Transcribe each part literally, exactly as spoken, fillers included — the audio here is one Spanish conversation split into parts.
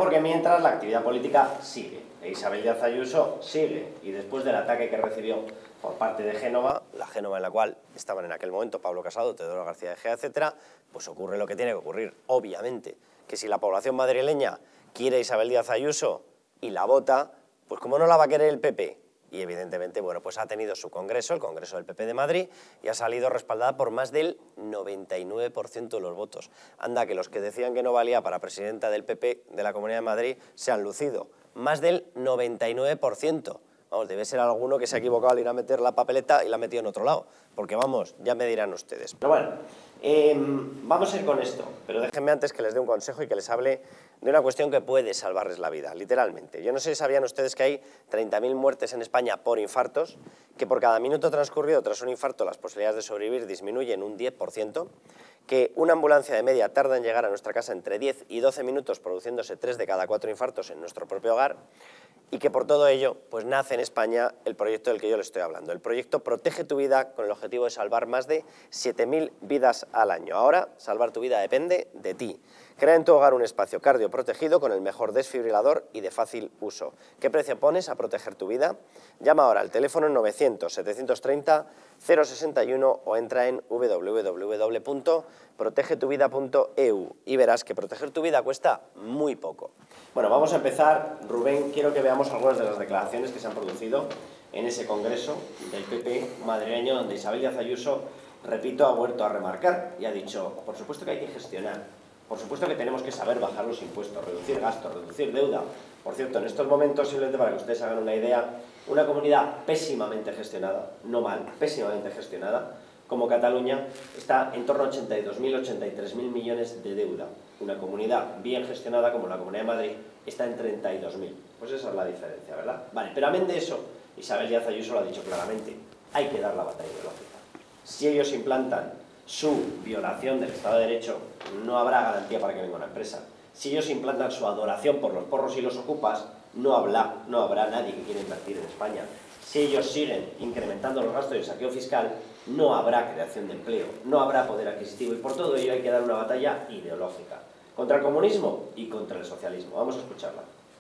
porque mientras la actividad política sigue, e Isabel Díaz Ayuso sigue, y después del ataque que recibió por parte de Génova, la Génova en la cual estaban en aquel momento Pablo Casado, Teodoro García de Gea, etcétera, pues ocurre lo que tiene que ocurrir, obviamente, que si la población madrileña quiere a Isabel Díaz Ayuso y la vota, pues como no la va a querer el P P, y evidentemente, bueno, pues ha tenido su congreso, el Congreso del P P de Madrid, y ha salido respaldada por más del noventa y nueve por ciento de los votos. Anda, que los que decían que no valía para presidenta del P P de la Comunidad de Madrid se han lucido. Más del noventa y nueve por ciento. Vamos, debe ser alguno que se ha equivocado al ir a meter la papeleta y la ha metido en otro lado. Porque vamos, ya me dirán ustedes. Pero bueno, eh, vamos a ir con esto. Pero déjenme antes que les dé un consejo y que les hable de una cuestión que puede salvarles la vida, literalmente. Yo no sé si sabían ustedes que hay treinta mil muertes en España por infartos, que por cada minuto transcurrido tras un infarto las posibilidades de sobrevivir disminuyen un diez por ciento, que una ambulancia de media tarda en llegar a nuestra casa entre diez y doce minutos, produciéndose tres de cada cuatro infartos en nuestro propio hogar, y que por todo ello pues nace en España el proyecto del que yo les estoy hablando, el proyecto Protege tu Vida, con el objetivo de salvar más de siete mil vidas al año. Ahora, salvar tu vida depende de ti. Crea en tu hogar un espacio cardioprotegido con el mejor desfibrilador y de fácil uso. ¿Qué precio pones a proteger tu vida? Llama ahora al teléfono novecientos, setecientos treinta, cero sesenta y uno o entra en w w w punto protege tu vida punto e u y verás que proteger tu vida cuesta muy poco. Bueno, vamos a empezar. Rubén, quiero que veamos algunas de las declaraciones que se han producido en ese congreso del P P madrileño, donde Isabel Díaz Ayuso, repito, ha vuelto a remarcar y ha dicho, por supuesto que hay que gestionar. Por supuesto que tenemos que saber bajar los impuestos, reducir gastos, reducir deuda. Por cierto, en estos momentos, simplemente para que ustedes hagan una idea, una comunidad pésimamente gestionada, no mal, pésimamente gestionada, como Cataluña, está en torno a ochenta y dos mil, ochenta y tres mil millones de deuda. Una comunidad bien gestionada, como la Comunidad de Madrid, está en treinta y dos mil. Pues esa es la diferencia, ¿verdad? Vale, pero amén de eso, Isabel Díaz Ayuso lo ha dicho claramente, hay que dar la batalla ideológica. Si ellos implantan su violación del Estado de Derecho, no habrá garantía para que venga una empresa. Si ellos implantan su adoración por los porros y los ocupas, no habrá, no habrá nadie que quiera invertir en España. Si ellos siguen incrementando los gastos y el saqueo fiscal, no habrá creación de empleo, no habrá poder adquisitivo, y por todo ello hay que dar una batalla ideológica contra el comunismo y contra el socialismo. Vamos a escucharla.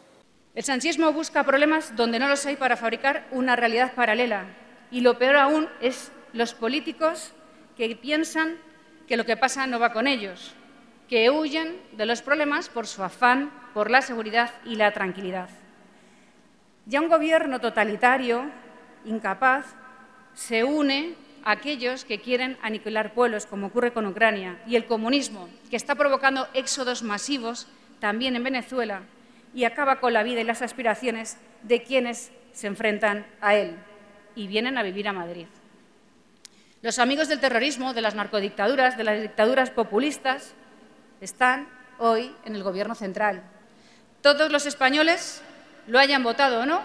El sanchismo busca problemas donde no los hay para fabricar una realidad paralela, y lo peor aún es los políticos que piensan que lo que pasa no va con ellos, que huyen de los problemas por su afán por la seguridad y la tranquilidad. Ya un gobierno totalitario, incapaz, se une a aquellos que quieren aniquilar pueblos, como ocurre con Ucrania, y el comunismo, que está provocando éxodos masivos también en Venezuela y acaba con la vida y las aspiraciones de quienes se enfrentan a él y vienen a vivir a Madrid. Los amigos del terrorismo, de las narcodictaduras, de las dictaduras populistas, están hoy en el Gobierno central. Todos los españoles, lo hayan votado o no,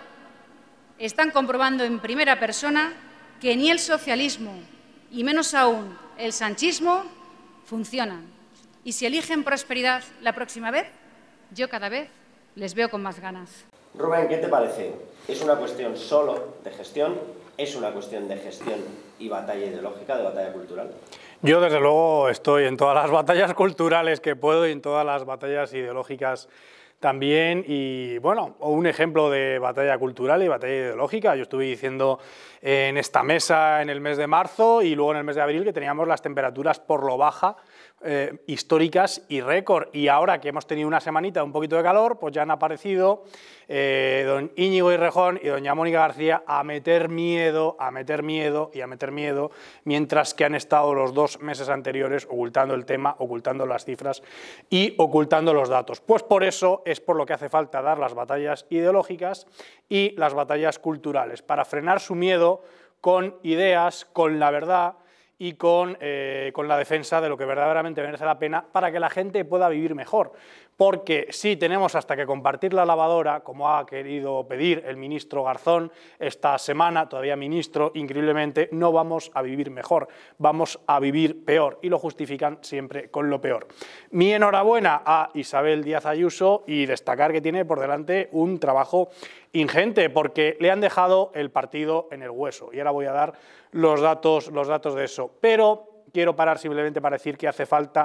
están comprobando en primera persona que ni el socialismo, y menos aún el sanchismo, funcionan. Y si eligen prosperidad la próxima vez, yo cada vez les veo con más ganas. Rubén, ¿qué te parece? ¿Es una cuestión solo de gestión? ¿Es una cuestión de gestión y batalla ideológica, de batalla cultural? Yo, desde luego, estoy en todas las batallas culturales que puedo y en todas las batallas ideológicas también. Y, bueno, un ejemplo de batalla cultural y batalla ideológica. Yo estuve diciendo en esta mesa en el mes de marzo y luego en el mes de abril que teníamos las temperaturas por lo baja Eh, históricas y récord, y ahora que hemos tenido una semanita un poquito de calor, pues ya han aparecido eh, don Íñigo Errejón y doña Mónica García a meter miedo, a meter miedo y a meter miedo, mientras que han estado los dos meses anteriores ocultando el tema, ocultando las cifras y ocultando los datos. Pues por eso es por lo que hace falta dar las batallas ideológicas y las batallas culturales, para frenar su miedo con ideas, con la verdad y con, eh, con la defensa de lo que verdaderamente merece la pena para que la gente pueda vivir mejor. Porque sí tenemos hasta que compartir la lavadora, como ha querido pedir el ministro Garzón esta semana, todavía ministro, increíblemente, no vamos a vivir mejor, vamos a vivir peor, y lo justifican siempre con lo peor. Mi enhorabuena a Isabel Díaz Ayuso y destacar que tiene por delante un trabajo ingente, porque le han dejado el partido en el hueso, y ahora voy a dar los datos, los datos de eso. Pero quiero parar simplemente para decir que hace falta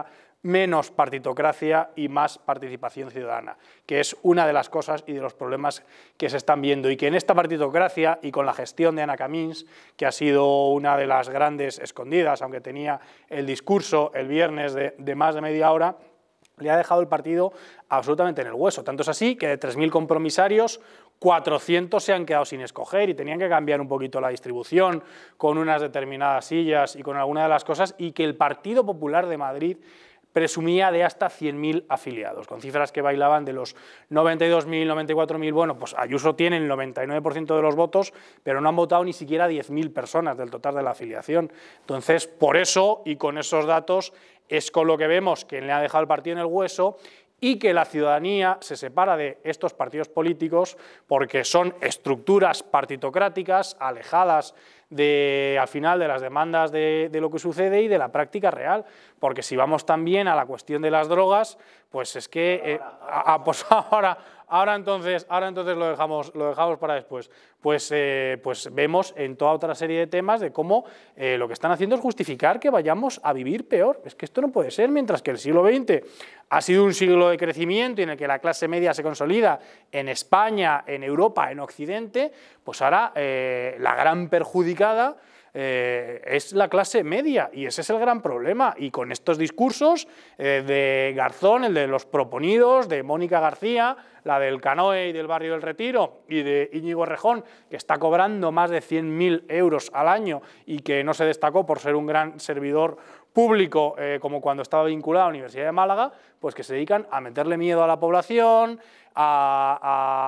menos partitocracia y más participación ciudadana, que es una de las cosas y de los problemas que se están viendo, y que en esta partitocracia y con la gestión de Anna Camins, que ha sido una de las grandes escondidas, aunque tenía el discurso el viernes de, de más de media hora, le ha dejado el partido absolutamente en el hueso. Tanto es así que de tres mil compromisarios, cuatrocientos se han quedado sin escoger y tenían que cambiar un poquito la distribución con unas determinadas sillas y con alguna de las cosas, y que el Partido Popular de Madrid presumía de hasta cien mil afiliados, con cifras que bailaban de los noventa y dos mil, noventa y cuatro mil, bueno, pues Ayuso tiene el noventa y nueve por ciento de los votos, pero no han votado ni siquiera diez mil personas del total de la afiliación. Entonces, por eso y con esos datos es con lo que vemos que le ha dejado el partido en el hueso, y que la ciudadanía se separa de estos partidos políticos porque son estructuras partitocráticas alejadas de, al final, de las demandas de, de lo que sucede y de la práctica real. Porque si vamos también a la cuestión de las drogas, pues es que eh, a, a, pues ahora, ahora, entonces, ahora entonces lo dejamos, lo dejamos para después. Pues, eh, pues vemos en toda otra serie de temas de cómo eh, lo que están haciendo es justificar que vayamos a vivir peor. Es que esto no puede ser, mientras que el siglo veinte ha sido un siglo de crecimiento y en el que la clase media se consolida en España, en Europa, en Occidente, pues ahora eh, la gran perjudicada Eh, es la clase media, y ese es el gran problema. Y con estos discursos eh, de Garzón, el de los proponidos, de Mónica García, la del Canoe y del Barrio del Retiro, y de Íñigo Errejón, que está cobrando más de cien mil euros al año y que no se destacó por ser un gran servidor público eh, como cuando estaba vinculado a la Universidad de Málaga, pues que se dedican a meterle miedo a la población, A,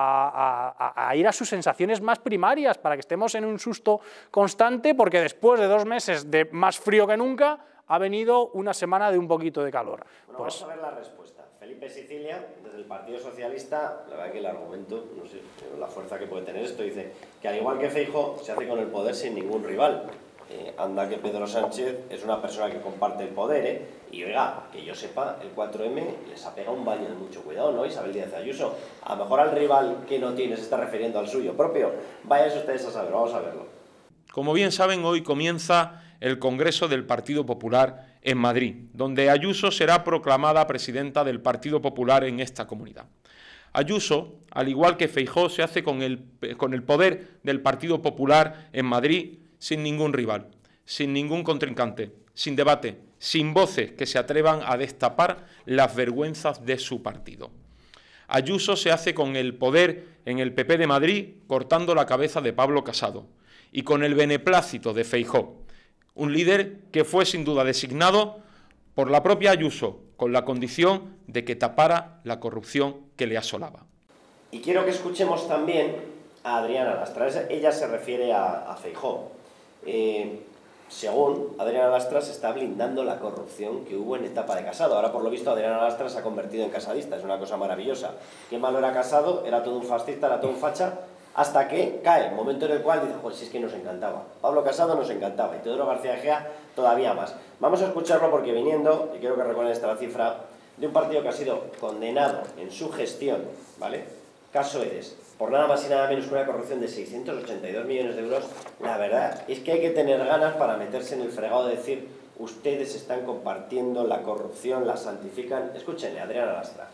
a, a, a ir a sus sensaciones más primarias para que estemos en un susto constante, porque después de dos meses de más frío que nunca ha venido una semana de un poquito de calor. Bueno, pues, vamos a ver la respuesta. Felipe Sicilia, desde el Partido Socialista, la verdad que el argumento, no sé, la fuerza que puede tener esto, dice que al igual que Feijóo se hace con el poder sin ningún rival. Eh, anda que Pedro Sánchez es una persona que comparte el poder, ¿eh? Y oiga, que yo sepa, el cuatro eme les ha pegado un baño de mucho cuidado, ¿no? Isabel Díaz Ayuso. A lo mejor al rival que no tiene se está refiriendo al suyo propio. Váyanse ustedes a saber, vamos a verlo. Como bien saben, hoy comienza el Congreso del Partido Popular en Madrid, donde Ayuso será proclamada presidenta del Partido Popular en esta comunidad. Ayuso, al igual que Feijóo, se hace con el, con el poder del Partido Popular en Madrid sin ningún rival, sin ningún contrincante, sin debate, sin voces que se atrevan a destapar las vergüenzas de su partido. Ayuso se hace con el poder en el P P de Madrid, cortando la cabeza de Pablo Casado, y con el beneplácito de Feijóo, un líder que fue sin duda designado por la propia Ayuso, con la condición de que tapara la corrupción que le asolaba. Y quiero que escuchemos también a Adriana Lastra. Ella se refiere a, a Feijóo. Eh, según Adriana Lastra, se está blindando la corrupción que hubo en etapa de Casado. Ahora, por lo visto, Adriana Lastra se ha convertido en casadista, es una cosa maravillosa. Qué malo era Casado, era todo un fascista, era todo un facha, hasta que cae el momento en el cual dice, pues si es que nos encantaba. Pablo Casado nos encantaba y Teodoro García Egea todavía más. Vamos a escucharlo porque viniendo, y quiero que recuerden esta cifra, de un partido que ha sido condenado en su gestión, ¿vale? Caso Edes, por nada más y nada menos que una corrupción de seiscientos ochenta y dos millones de euros, la verdad es que hay que tener ganas para meterse en el fregado de decir, ustedes están compartiendo la corrupción, la santifican. Escúchenle, Adriana Lastra.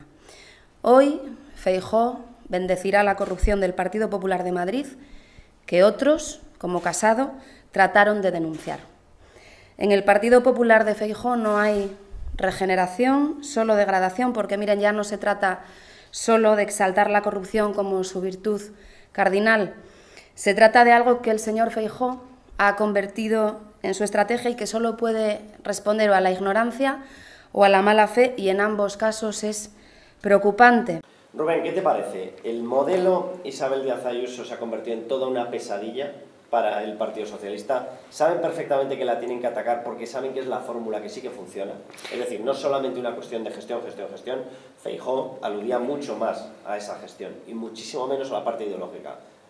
Hoy, Feijóo bendecirá la corrupción del Partido Popular de Madrid, que otros, como Casado, trataron de denunciar. En el Partido Popular de Feijóo no hay regeneración, solo degradación, porque miren, ya no se trata solo de exaltar la corrupción como su virtud cardinal. Se trata de algo que el señor Feijóo ha convertido en su estrategia y que solo puede responder o a la ignorancia o a la mala fe, y en ambos casos es preocupante. Rubén, ¿qué te parece? ¿El modelo Isabel Díaz Ayuso se ha convertido en toda una pesadilla para el Partido Socialista? Saben perfectamente que la tienen que atacar porque saben que es la fórmula que sí que funciona. Es decir, no solamente una cuestión de gestión, gestión, gestión. Feijóo aludía mucho más a esa gestión y muchísimo menos a la parte ideológica.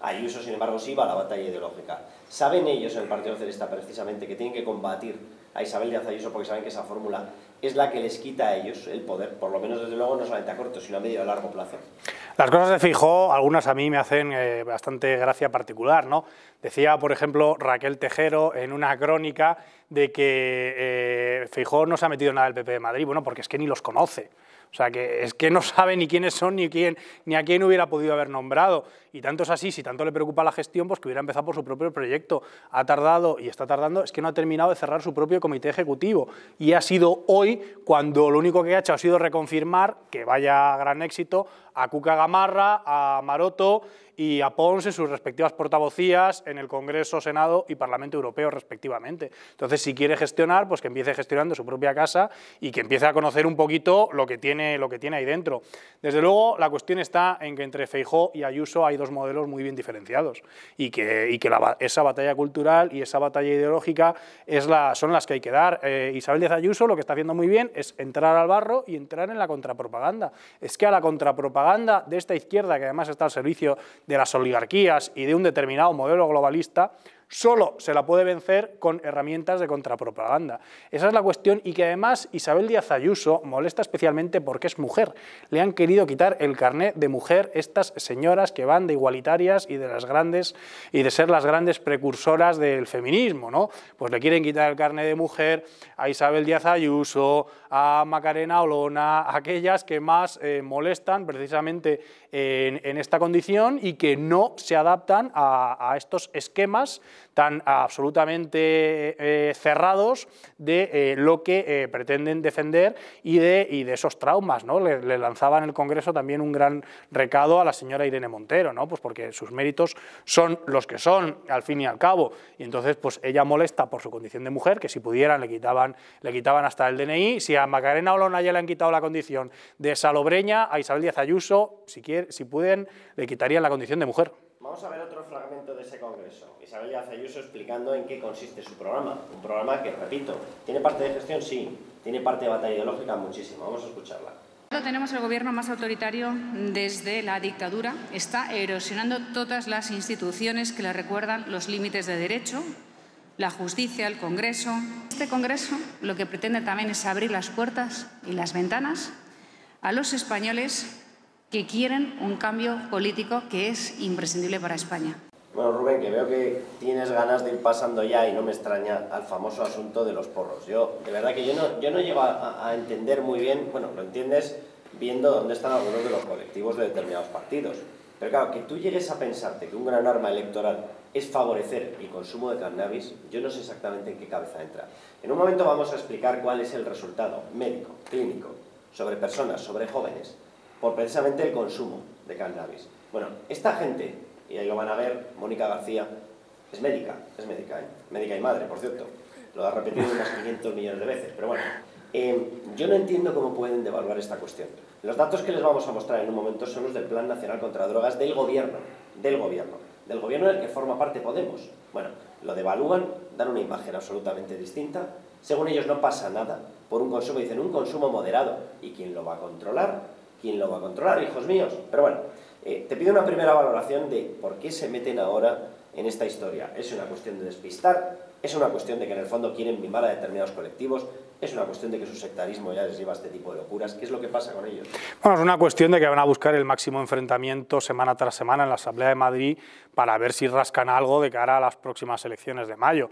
Ayuso, sin embargo, sí va a la batalla ideológica. ¿Saben ellos en el Partido Socialista precisamente que tienen que combatir a Isabel Díaz Ayuso porque saben que esa fórmula es la que les quita a ellos el poder, por lo menos desde luego no solamente a corto, sino a medio y a largo plazo? Las cosas de Feijóo, algunas a mí me hacen eh, bastante gracia particular, ¿no? Decía, por ejemplo, Raquel Tejero en una crónica de que eh, Feijóo no se ha metido nada del P P de Madrid, bueno, porque es que ni los conoce. O sea, que es que no sabe ni quiénes son ni, quién, ni a quién hubiera podido haber nombrado. Y tanto es así, si tanto le preocupa la gestión, pues que hubiera empezado por su propio proyecto. Ha tardado y está tardando, es que no ha terminado de cerrar su propio comité ejecutivo. Y ha sido hoy cuando lo único que ha hecho ha sido reconfirmar, que vaya a gran éxito, a Cuca Gamarra, a Maroto y a Pons en sus respectivas portavocías en el Congreso, Senado y Parlamento Europeo, respectivamente. Entonces, si quiere gestionar, pues que empiece gestionando su propia casa y que empiece a conocer un poquito lo que tiene, lo que tiene ahí dentro. Desde luego, la cuestión está en que entre Feijóo y Ayuso hay dos modelos muy bien diferenciados y que, y que la, esa batalla cultural y esa batalla ideológica es la, son las que hay que dar. Eh, Isabel Díaz Ayuso lo que está haciendo muy bien es entrar al barro y entrar en la contrapropaganda. Es que a la contrapropaganda de esta izquierda, que además está al servicio de las oligarquías y de un determinado modelo globalista, solo se la puede vencer con herramientas de contrapropaganda. Esa es la cuestión, y que además Isabel Díaz Ayuso molesta especialmente porque es mujer. Le han querido quitar el carnet de mujer estas señoras que van de igualitarias y de las grandes y de ser las grandes precursoras del feminismo, ¿no? Pues le quieren quitar el carnet de mujer a Isabel Díaz Ayuso, a Macarena Olona, a aquellas que más eh, molestan precisamente en, en esta condición y que no se adaptan a, a estos esquemas tan absolutamente eh, cerrados de eh, lo que eh, pretenden defender y de, y de esos traumas, ¿no? Le, le lanzaba en el Congreso también un gran recado a la señora Irene Montero, ¿no? Pues porque sus méritos son los que son, al fin y al cabo, y entonces pues ella molesta por su condición de mujer, que si pudieran le quitaban, le quitaban hasta el D N I. Si a Macarena Olona ya le han quitado la condición de salobreña, a Isabel Díaz Ayuso, si, quiere, si pueden, le quitarían la condición de mujer. Vamos a ver otro fragmento de ese congreso. Isabel Díaz Ayuso explicando en qué consiste su programa. Un programa que, repito, ¿tiene parte de gestión? Sí. ¿Tiene parte de batalla ideológica? Muchísimo. Vamos a escucharla. Tenemos el gobierno más autoritario desde la dictadura. Está erosionando todas las instituciones que le recuerdan los límites de derecho, la justicia, el Congreso. Este Congreso lo que pretende también es abrir las puertas y las ventanas a los españoles que quieren un cambio político que es imprescindible para España. Bueno, Rubén, que veo que tienes ganas de ir pasando ya, y no me extraña, al famoso asunto de los porros. Yo, de verdad que yo no, yo no llego a, a entender muy bien, bueno, lo entiendes viendo dónde están algunos de los colectivos de determinados partidos. Pero claro, que tú llegues a pensarte que un gran arma electoral es favorecer el consumo de cannabis, yo no sé exactamente en qué cabeza entra. En un momento vamos a explicar cuál es el resultado médico, clínico, sobre personas, sobre jóvenes, por precisamente el consumo de cannabis. Bueno, esta gente, y ahí lo van a ver, Mónica García, es médica, es médica, ¿eh? Médica y madre, por cierto. Lo ha repetido unas quinientos millones de veces, pero bueno. Eh, yo no entiendo cómo pueden devaluar esta cuestión. Los datos que les vamos a mostrar en un momento son los del Plan Nacional contra Drogas del Gobierno, del Gobierno, del Gobierno del que forma parte Podemos. Bueno, lo devalúan, dan una imagen absolutamente distinta. Según ellos no pasa nada por un consumo, dicen un consumo moderado. ¿Y quién lo va a controlar? ¿Quién lo va a controlar, hijos míos? Pero bueno, eh, te pido una primera valoración de por qué se meten ahora en esta historia. ¿Es una cuestión de despistar? ¿Es una cuestión de que en el fondo quieren mimar a determinados colectivos? ¿Es una cuestión de que su sectarismo ya les lleva a este tipo de locuras? ¿Qué es lo que pasa con ellos? Bueno, es una cuestión de que van a buscar el máximo enfrentamiento semana tras semana en la Asamblea de Madrid para ver si rascan algo de cara a las próximas elecciones de mayo.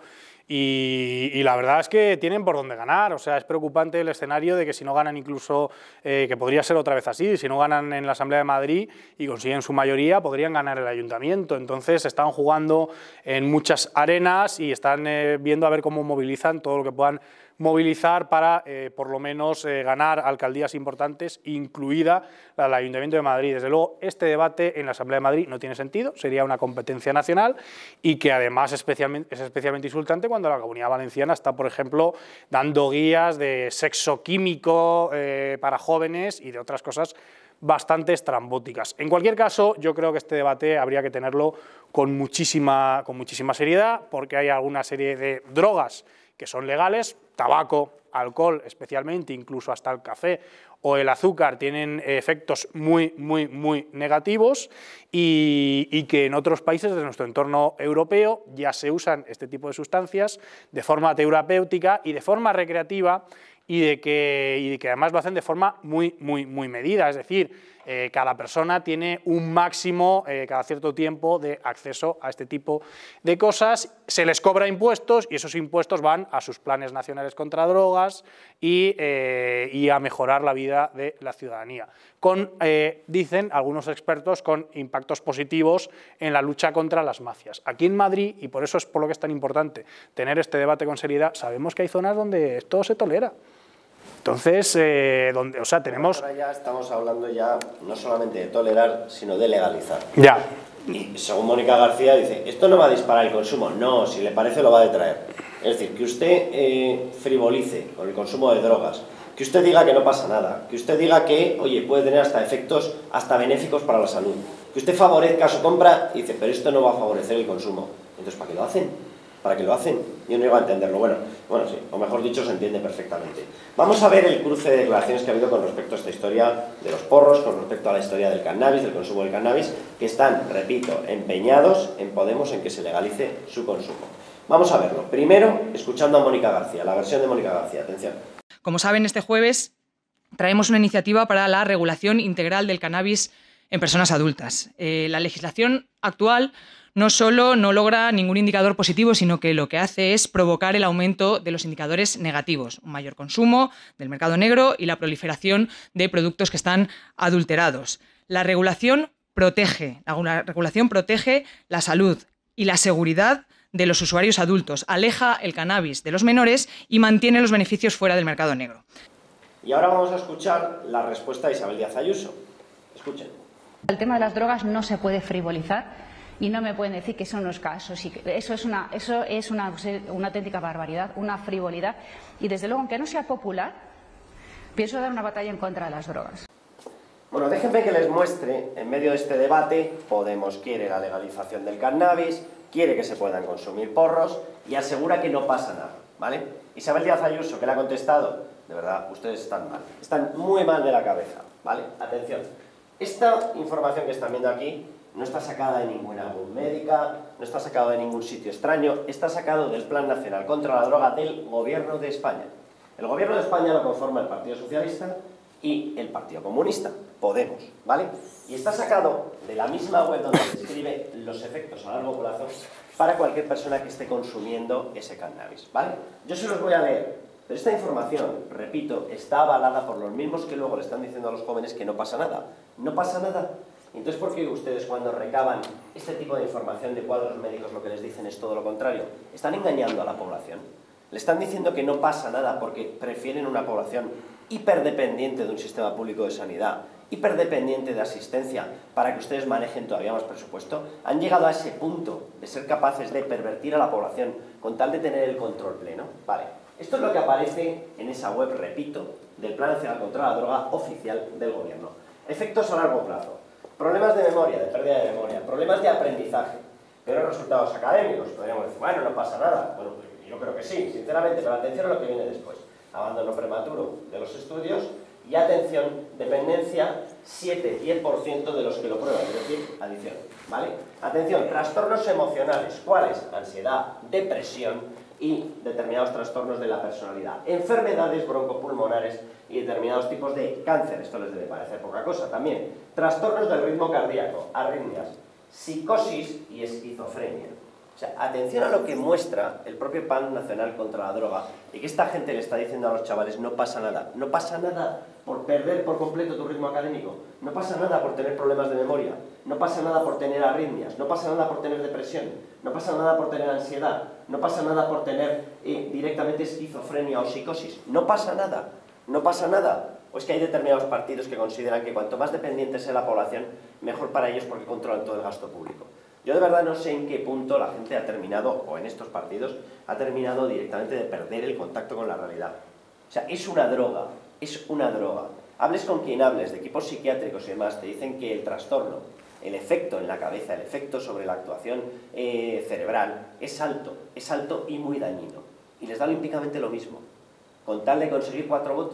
Y, y la verdad es que tienen por dónde ganar. O sea, es preocupante el escenario de que si no ganan incluso, eh, que podría ser otra vez así, si no ganan en la Asamblea de Madrid y consiguen su mayoría, podrían ganar el Ayuntamiento. Entonces están jugando en muchas arenas y están eh, viendo a ver cómo movilizan todo lo que puedan movilizar para, eh, por lo menos, eh, ganar alcaldías importantes, incluida la del Ayuntamiento de Madrid. Desde luego, este debate en la Asamblea de Madrid no tiene sentido, sería una competencia nacional y que además especialmente, es especialmente insultante cuando la Comunidad Valenciana está, por ejemplo, dando guías de sexo químico eh, para jóvenes y de otras cosas bastante estrambóticas. En cualquier caso, yo creo que este debate habría que tenerlo con muchísima, con muchísima seriedad, porque hay alguna serie de drogas que son legales, tabaco, alcohol especialmente, incluso hasta el café o el azúcar tienen efectos muy, muy, muy negativos y, y que en otros países de nuestro entorno europeo ya se usan este tipo de sustancias de forma terapéutica y de forma recreativa y de que, y de que además lo hacen de forma muy, muy, muy medida, es decir, Eh, cada persona tiene un máximo eh, cada cierto tiempo de acceso a este tipo de cosas, se les cobra impuestos y esos impuestos van a sus planes nacionales contra drogas y, eh, y a mejorar la vida de la ciudadanía, con, eh, dicen algunos expertos, con impactos positivos en la lucha contra las mafias. Aquí en Madrid, y por eso es por lo que es tan importante tener este debate con seriedad, sabemos que hay zonas donde esto se tolera. Entonces, eh, donde, o sea, tenemos... Ahora ya estamos hablando ya no solamente de tolerar, sino de legalizar. Ya. Y según Mónica García dice, esto no va a disparar el consumo. No, si le parece lo va a detraer. Es decir, que usted eh, frivolice con el consumo de drogas, que usted diga que no pasa nada, que usted diga que, oye, puede tener hasta efectos hasta benéficos para la salud, que usted favorezca su compra y dice, pero esto no va a favorecer el consumo. Entonces, ¿para qué lo hacen? ¿Para qué lo hacen? Yo no iba a entenderlo. Bueno, bueno, sí, o mejor dicho, se entiende perfectamente. Vamos a ver el cruce de declaraciones que ha habido con respecto a esta historia de los porros, con respecto a la historia del cannabis, del consumo del cannabis, que están, repito, empeñados en Podemos en que se legalice su consumo. Vamos a verlo. Primero, escuchando a Mónica García, la versión de Mónica García. Atención. Como saben, este jueves traemos una iniciativa para la regulación integral del cannabis en personas adultas. Eh, la legislación actual no solo no logra ningún indicador positivo, sino que lo que hace es provocar el aumento de los indicadores negativos, un mayor consumo del mercado negro y la proliferación de productos que están adulterados. La regulación protege, la regulación protege la salud y la seguridad de los usuarios adultos, aleja el cannabis de los menores y mantiene los beneficios fuera del mercado negro. Y ahora vamos a escuchar la respuesta de Isabel Díaz Ayuso. Escuchen. El tema de las drogas no se puede frivolizar. Y no me pueden decir que son los casos. Eso es, una, eso es una, una auténtica barbaridad, una frivolidad. Y desde luego, aunque no sea popular, pienso dar una batalla en contra de las drogas. Bueno, déjenme que les muestre, en medio de este debate, Podemos quiere la legalización del cannabis, quiere que se puedan consumir porros y asegura que no pasa nada, ¿vale? Isabel Díaz Ayuso, que le ha contestado, de verdad, ustedes están mal, están muy mal de la cabeza, ¿vale? Atención, esta información que están viendo aquí no está sacada de ninguna web médica, no está sacado de ningún sitio extraño, está sacado del Plan Nacional contra la Droga del Gobierno de España. El Gobierno de España lo conforma el Partido Socialista y el Partido Comunista, Podemos, ¿vale? Y está sacado de la misma web donde describe los efectos a largo plazo para cualquier persona que esté consumiendo ese cannabis, ¿vale? Yo se los voy a leer, pero esta información, repito, está avalada por los mismos que luego le están diciendo a los jóvenes que no pasa nada. No pasa nada. Entonces, ¿por qué ustedes cuando recaban este tipo de información de cuadros médicos lo que les dicen es todo lo contrario? Están engañando a la población. Le están diciendo que no pasa nada porque prefieren una población hiperdependiente de un sistema público de sanidad, hiperdependiente de asistencia, para que ustedes manejen todavía más presupuesto. Han llegado a ese punto de ser capaces de pervertir a la población con tal de tener el control pleno. Vale, esto es lo que aparece en esa web, repito, del Plan Nacional contra la Droga oficial del Gobierno. Efectos a largo plazo. Problemas de memoria, de pérdida de memoria, problemas de aprendizaje, peores resultados académicos. Podríamos decir, bueno, no pasa nada. Bueno, yo creo que sí, sinceramente, pero atención a lo que viene después. Abandono prematuro de los estudios y atención, dependencia, siete a diez por ciento de los que lo prueban, es decir, adicción, ¿vale? Atención, trastornos emocionales, ¿cuáles? Ansiedad, depresión y determinados trastornos de la personalidad, enfermedades broncopulmonares y determinados tipos de cáncer, esto les debe parecer poca cosa también, trastornos del ritmo cardíaco, arritmias, psicosis y esquizofrenia. O sea, atención a lo que muestra el propio Plan Nacional contra la Droga y que esta gente le está diciendo a los chavales, no pasa nada, no pasa nada por perder por completo tu ritmo académico, no pasa nada por tener problemas de memoria, no pasa nada por tener arritmias, no pasa nada por tener depresión, no pasa nada por tener ansiedad, no pasa nada por tener eh, directamente esquizofrenia o psicosis, no pasa nada, no pasa nada. O es que hay determinados partidos que consideran que cuanto más dependiente sea la población, mejor para ellos porque controlan todo el gasto público. Yo de verdad no sé en qué punto la gente ha terminado, o en estos partidos, ha terminado directamente de perder el contacto con la realidad. O sea, es una droga, es una droga. Hables con quien hables, de equipos psiquiátricos y demás, te dicen que el trastorno, el efecto en la cabeza, el efecto sobre la actuación eh, cerebral, es alto, es alto y muy dañino. Y les da olímpicamente lo mismo. Con tal de conseguir cuatro votos,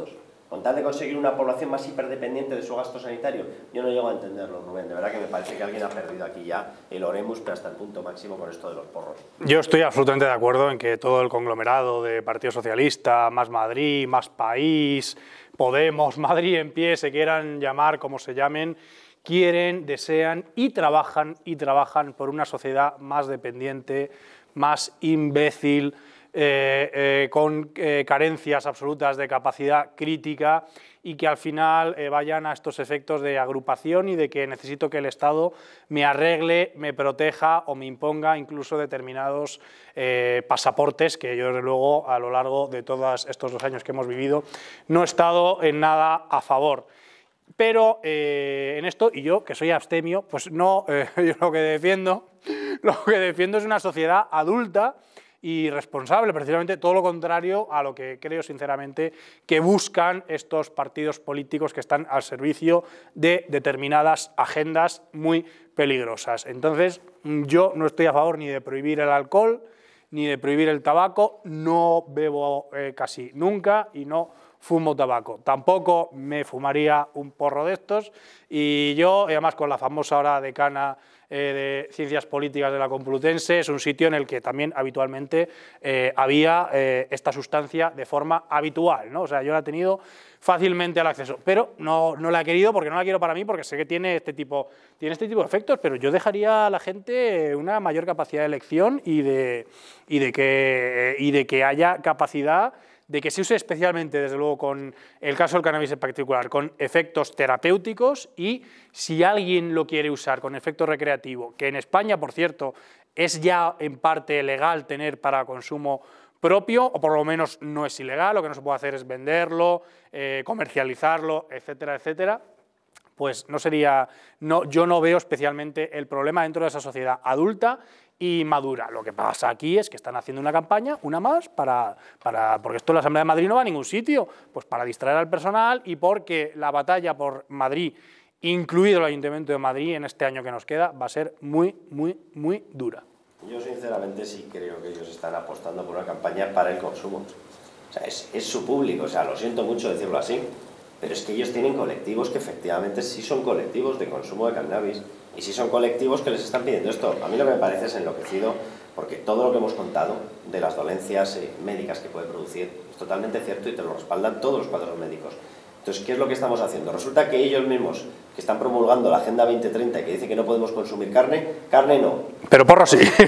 con tal de conseguir una población más hiperdependiente de su gasto sanitario. Yo no llego a entenderlo, Rubén, de verdad que me parece que alguien ha perdido aquí ya el oremus, pero hasta el punto máximo con esto de los porros. Yo estoy absolutamente de acuerdo en que todo el conglomerado de Partido Socialista, Más Madrid, Más País, Podemos, Madrid en pie, se quieran llamar como se llamen, quieren, desean y trabajan y trabajan por una sociedad más dependiente, más imbécil, eh, eh, con eh, carencias absolutas de capacidad crítica y que al final eh, vayan a estos efectos de agrupación y de que necesito que el Estado me arregle, me proteja o me imponga incluso determinados eh, pasaportes que yo desde luego a lo largo de todos estos dos años que hemos vivido no he estado en nada a favor. Pero eh, en esto, y yo que soy abstemio, pues no, eh, yo lo que defiendo, lo que defiendo es una sociedad adulta y responsable, precisamente todo lo contrario a lo que creo sinceramente que buscan estos partidos políticos que están al servicio de determinadas agendas muy peligrosas. Entonces, yo no estoy a favor ni de prohibir el alcohol, ni de prohibir el tabaco, no bebo eh, casi nunca y no fumo tabaco. Tampoco me fumaría un porro de estos y yo, además con la famosa hora decana eh, de Ciencias Políticas de la Complutense, es un sitio en el que también habitualmente eh, había eh, esta sustancia de forma habitual, ¿no? O sea, yo la he tenido fácilmente al acceso, pero no, no la he querido porque no la quiero para mí, porque sé que tiene este tipo, tiene este tipo de efectos, pero yo dejaría a la gente una mayor capacidad de elección y de, y de, que, y de que haya capacidad de que se use especialmente, desde luego, con el caso del cannabis en particular, con efectos terapéuticos y si alguien lo quiere usar con efecto recreativo, que en España, por cierto, es ya en parte legal tener para consumo propio, o por lo menos no es ilegal, lo que no se puede hacer es venderlo, eh, comercializarlo, etcétera, etcétera, pues no sería, no, yo no veo especialmente el problema dentro de esa sociedad adulta y madura. Lo que pasa aquí es que están haciendo una campaña, una más, para, para, porque esto en la Asamblea de Madrid no va a ningún sitio, pues para distraer al personal y porque la batalla por Madrid, incluido el Ayuntamiento de Madrid, en este año que nos queda, va a ser muy, muy, muy dura. Yo sinceramente sí creo que ellos están apostando por una campaña para el consumo. O sea, es, es su público, o sea, lo siento mucho decirlo así, pero es que ellos tienen colectivos que efectivamente sí son colectivos de consumo de cannabis y sí son colectivos que les están pidiendo esto. A mí lo que me parece es enloquecido porque todo lo que hemos contado de las dolencias eh, médicas que puede producir es totalmente cierto y te lo respaldan todos los cuadros médicos. Entonces, ¿qué es lo que estamos haciendo? Resulta que ellos mismos, que están promulgando la Agenda veinte treinta, que dice que no podemos consumir carne, carne no. Pero porro sí. Esto,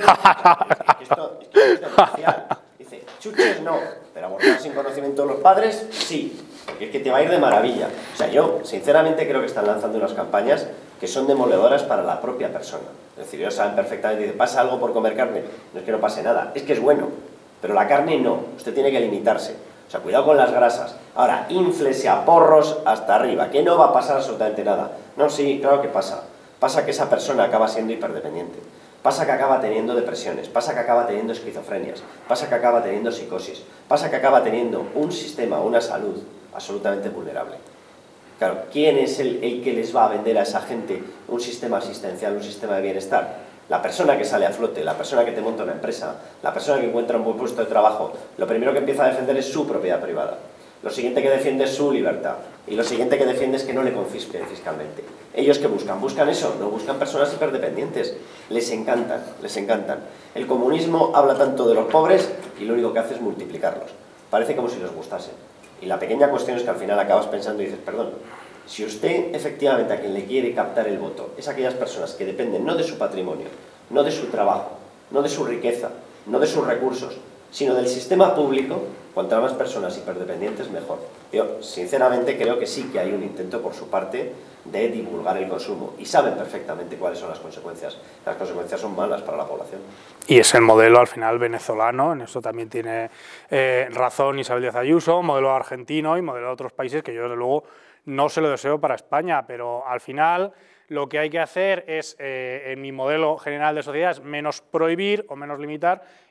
esto es demencial. Dice, chuches no, pero abortar sin conocimiento de los padres, sí. Porque es que te va a ir de maravilla. O sea, yo sinceramente creo que están lanzando unas campañas que son demoledoras para la propia persona. Es decir, ellos saben perfectamente, dice, ¿pasa algo por comer carne? No es que no pase nada, es que es bueno. Pero la carne no, usted tiene que limitarse. O sea, cuidado con las grasas. Ahora, inflese a porros hasta arriba, que no va a pasar absolutamente nada. No, sí, claro que pasa. Pasa que esa persona acaba siendo hiperdependiente. Pasa que acaba teniendo depresiones, pasa que acaba teniendo esquizofrenias, pasa que acaba teniendo psicosis, pasa que acaba teniendo un sistema, una salud absolutamente vulnerable. Claro, ¿quién es el, el que les va a vender a esa gente un sistema asistencial, un sistema de bienestar? La persona que sale a flote, la persona que te monta una empresa, la persona que encuentra un buen puesto de trabajo, lo primero que empieza a defender es su propiedad privada. Lo siguiente que defiende es su libertad. Y lo siguiente que defiende es que no le confisquen fiscalmente. ¿Ellos qué buscan? ¿Buscan eso? No, buscan personas hiperdependientes. Les encantan, les encantan. El comunismo habla tanto de los pobres y lo único que hace es multiplicarlos. Parece como si les gustase. Y la pequeña cuestión es que al final acabas pensando y dices, perdón, si usted efectivamente a quien le quiere captar el voto es aquellas personas que dependen no de su patrimonio, no de su trabajo, no de su riqueza, no de sus recursos, sino del sistema público, cuantas más personas hiperdependientes mejor. Yo sinceramente creo que sí que hay un intento por su parte de divulgar el consumo y saben perfectamente cuáles son las consecuencias. Las consecuencias son malas para la población. Y es el modelo al final venezolano, en eso también tiene eh, razón Isabel Díaz Ayuso, modelo argentino y modelo de otros países que yo desde luego no se lo deseo para España, pero al final lo que hay que hacer es, eh, en mi modelo general de sociedad, es menos prohibir o menos limitar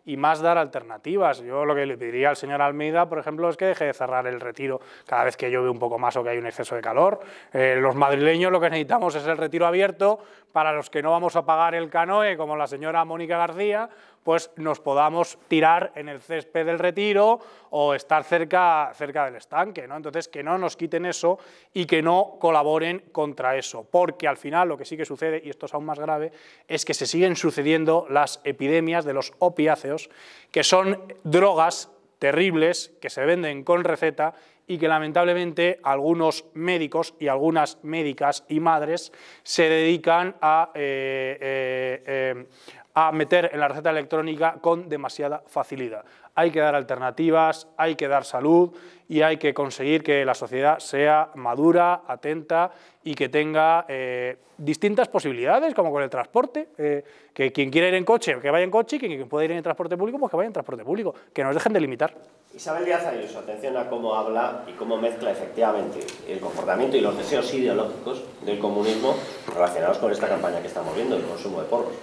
y más dar alternativas. Yo lo que le pediría al señor Almeida, por ejemplo, es que deje de cerrar el Retiro cada vez que llueve un poco más o que hay un exceso de calor. Eh, los madrileños lo que necesitamos es el Retiro abierto para los que no vamos a pagar el canoe, como la señora Mónica García, pues nos podamos tirar en el césped del Retiro o estar cerca, cerca del estanque, ¿no? Entonces, que no nos quiten eso y que no colaboren contra eso, porque al final lo que sí que sucede, y esto es aún más grave, es que se siguen sucediendo las epidemias de los opiáceos, que son drogas terribles que se venden con receta y que lamentablemente algunos médicos y algunas médicas y madres se dedican a... Eh, eh, eh, a meter en la receta electrónica con demasiada facilidad. Hay que dar alternativas, hay que dar salud y hay que conseguir que la sociedad sea madura, atenta y que tenga eh, distintas posibilidades, como con el transporte, eh, que quien quiera ir en coche, que vaya en coche, y quien pueda ir en transporte público, pues que vaya en transporte público, que nos dejen de limitar. Isabel Díaz Ayuso, atención a cómo habla y cómo mezcla efectivamente el comportamiento y los deseos ideológicos del comunismo relacionados con esta campaña que estamos viendo, el consumo de porros.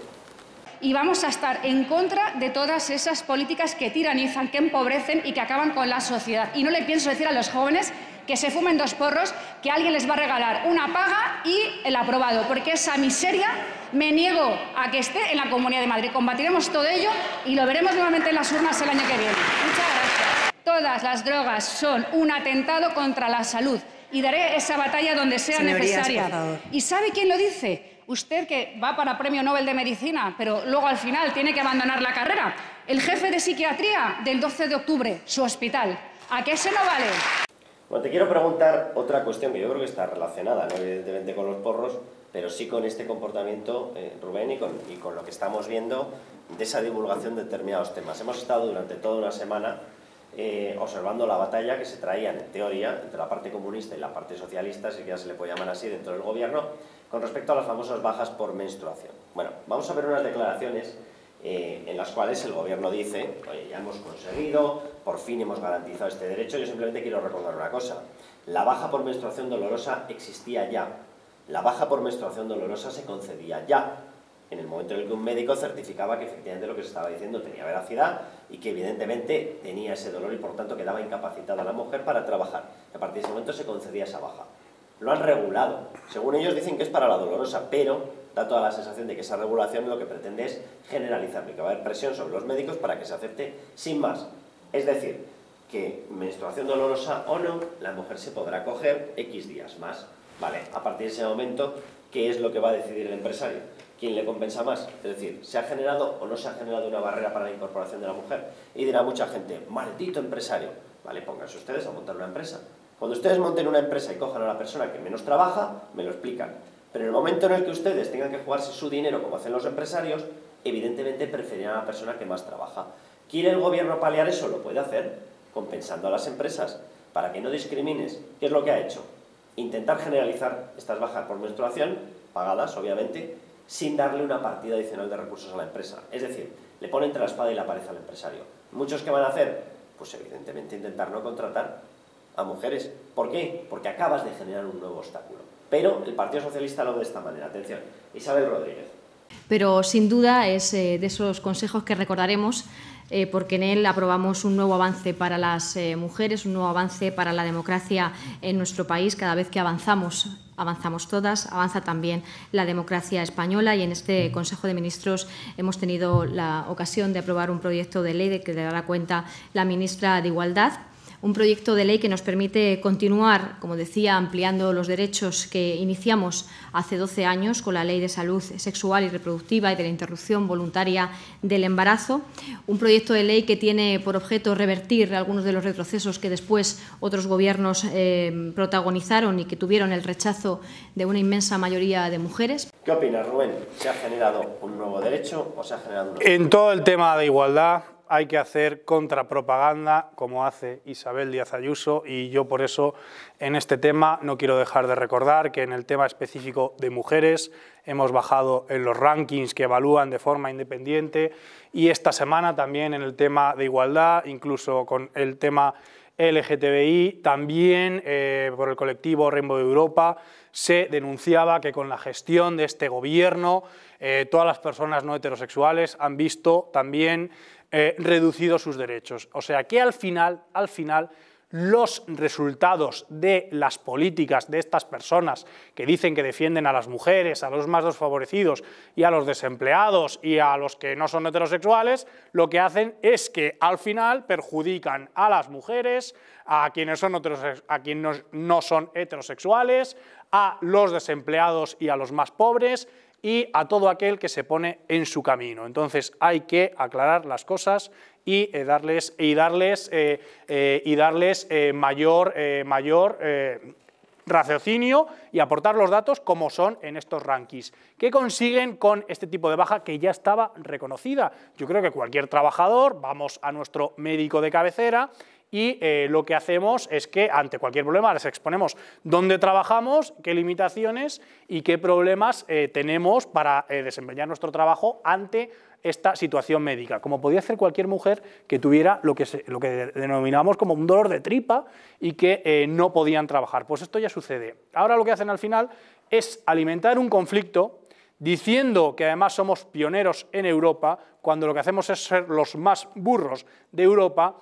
Y vamos a estar en contra de todas esas políticas que tiranizan, que empobrecen y que acaban con la sociedad. Y no le pienso decir a los jóvenes que se fumen dos porros, que alguien les va a regalar una paga y el aprobado, porque esa miseria me niego a que esté en la Comunidad de Madrid. Combatiremos todo ello y lo veremos nuevamente en las urnas el año que viene. Muchas gracias. Todas las drogas son un atentado contra la salud y daré esa batalla donde sea Señorías, necesaria. por favor. ¿Y sabe quién lo dice? Usted, que va para Premio Nobel de Medicina, pero luego al final tiene que abandonar la carrera. El jefe de psiquiatría del doce de octubre, su hospital. ¿A qué se no vale? Bueno, te quiero preguntar otra cuestión que yo creo que está relacionada, no evidentemente con los porros, pero sí con este comportamiento, eh, Rubén, y con, y con lo que estamos viendo de esa divulgación de determinados temas. Hemos estado durante toda una semana eh, observando la batalla que se traían, en teoría, entre la parte comunista y la parte socialista, si ya se le puede llamar así, dentro del gobierno, con respecto a las famosas bajas por menstruación. Bueno, vamos a ver unas declaraciones eh, en las cuales el gobierno dice, oye, ya hemos conseguido, por fin hemos garantizado este derecho. Yo simplemente quiero recordar una cosa: la baja por menstruación dolorosa existía ya. La baja por menstruación dolorosa se concedía ya, en el momento en el que un médico certificaba que efectivamente lo que se estaba diciendo tenía veracidad y que evidentemente tenía ese dolor y por tanto quedaba incapacitada la mujer para trabajar. A partir de ese momento se concedía esa baja. Lo han regulado. Según ellos dicen que es para la dolorosa, pero da toda la sensación de que esa regulación lo que pretende es generalizar, que va a haber presión sobre los médicos para que se acepte sin más. Es decir, que menstruación dolorosa o no, la mujer se podrá coger X días más. Vale, a partir de ese momento, ¿qué es lo que va a decidir el empresario? ¿Quién le compensa más? Es decir, ¿se ha generado o no se ha generado una barrera para la incorporación de la mujer? Y dirá mucha gente, maldito empresario. Vale, pónganse ustedes a montar una empresa. Cuando ustedes monten una empresa y cojan a la persona que menos trabaja, me lo explican. Pero en el momento en el que ustedes tengan que jugarse su dinero como hacen los empresarios, evidentemente preferirán a la persona que más trabaja. ¿Quiere el gobierno paliar eso? Lo puede hacer, compensando a las empresas, para que no discrimines. ¿Qué es lo que ha hecho? Intentar generalizar estas bajas por menstruación, pagadas obviamente, sin darle una partida adicional de recursos a la empresa. Es decir, le pone entre la espada y la pared al empresario. ¿Muchos qué van a hacer? Pues evidentemente intentar no contratar a mujeres. ¿Por qué? Porque acabas de generar un nuevo obstáculo. Pero el Partido Socialista lo ve de esta manera. Atención, Isabel Rodríguez. Pero sin duda es eh, de esos consejos que recordaremos eh, porque en él aprobamos un nuevo avance para las eh, mujeres, un nuevo avance para la democracia en nuestro país. Cada vez que avanzamos, avanzamos todas, avanza también la democracia española y en este Consejo de Ministros hemos tenido la ocasión de aprobar un proyecto de ley de que dará cuenta la ministra de Igualdad. Un proyecto de ley que nos permite continuar, como decía, ampliando los derechos que iniciamos hace doce años con la Ley de Salud Sexual y Reproductiva y de la interrupción voluntaria del embarazo. Un proyecto de ley que tiene por objeto revertir algunos de los retrocesos que después otros gobiernos eh, protagonizaron y que tuvieron el rechazo de una inmensa mayoría de mujeres. ¿Qué opinas, Rubén? ¿Se ha generado un nuevo derecho o se ha generado un nuevo? En todo el tema de igualdad hay que hacer contrapropaganda como hace Isabel Díaz Ayuso y yo por eso en este tema no quiero dejar de recordar que en el tema específico de mujeres hemos bajado en los rankings que evalúan de forma independiente y esta semana también en el tema de igualdad, incluso con el tema L G T B I, también eh, por el colectivo Rainbow Europa se denunciaba que con la gestión de este gobierno eh, todas las personas no heterosexuales han visto también eh, reducido sus derechos. O sea que al final, al final, los resultados de las políticas de estas personas que dicen que defienden a las mujeres, a los más desfavorecidos y a los desempleados y a los que no son heterosexuales, lo que hacen es que al final perjudican a las mujeres, a quienes, son a quienes no son heterosexuales, a los desempleados y a los más pobres y a todo aquel que se pone en su camino. Entonces hay que aclarar las cosas y eh, darles, y darles, eh, eh, y darles eh, mayor, eh, mayor eh, raciocinio y aportar los datos como son en estos rankings. ¿Qué consiguen con este tipo de baja que ya estaba reconocida? Yo creo que cualquier trabajador, vamos a nuestro médico de cabecera y eh, lo que hacemos es que ante cualquier problema les exponemos dónde trabajamos, qué limitaciones y qué problemas eh, tenemos para eh, desempeñar nuestro trabajo ante esta situación médica, como podía hacer cualquier mujer que tuviera lo que, se, lo que denominamos como un dolor de tripa y que eh, no podían trabajar. Pues esto ya sucede. Ahora lo que hacen al final es alimentar un conflicto diciendo que además somos pioneros en Europa, cuando lo que hacemos es ser los más burros de Europa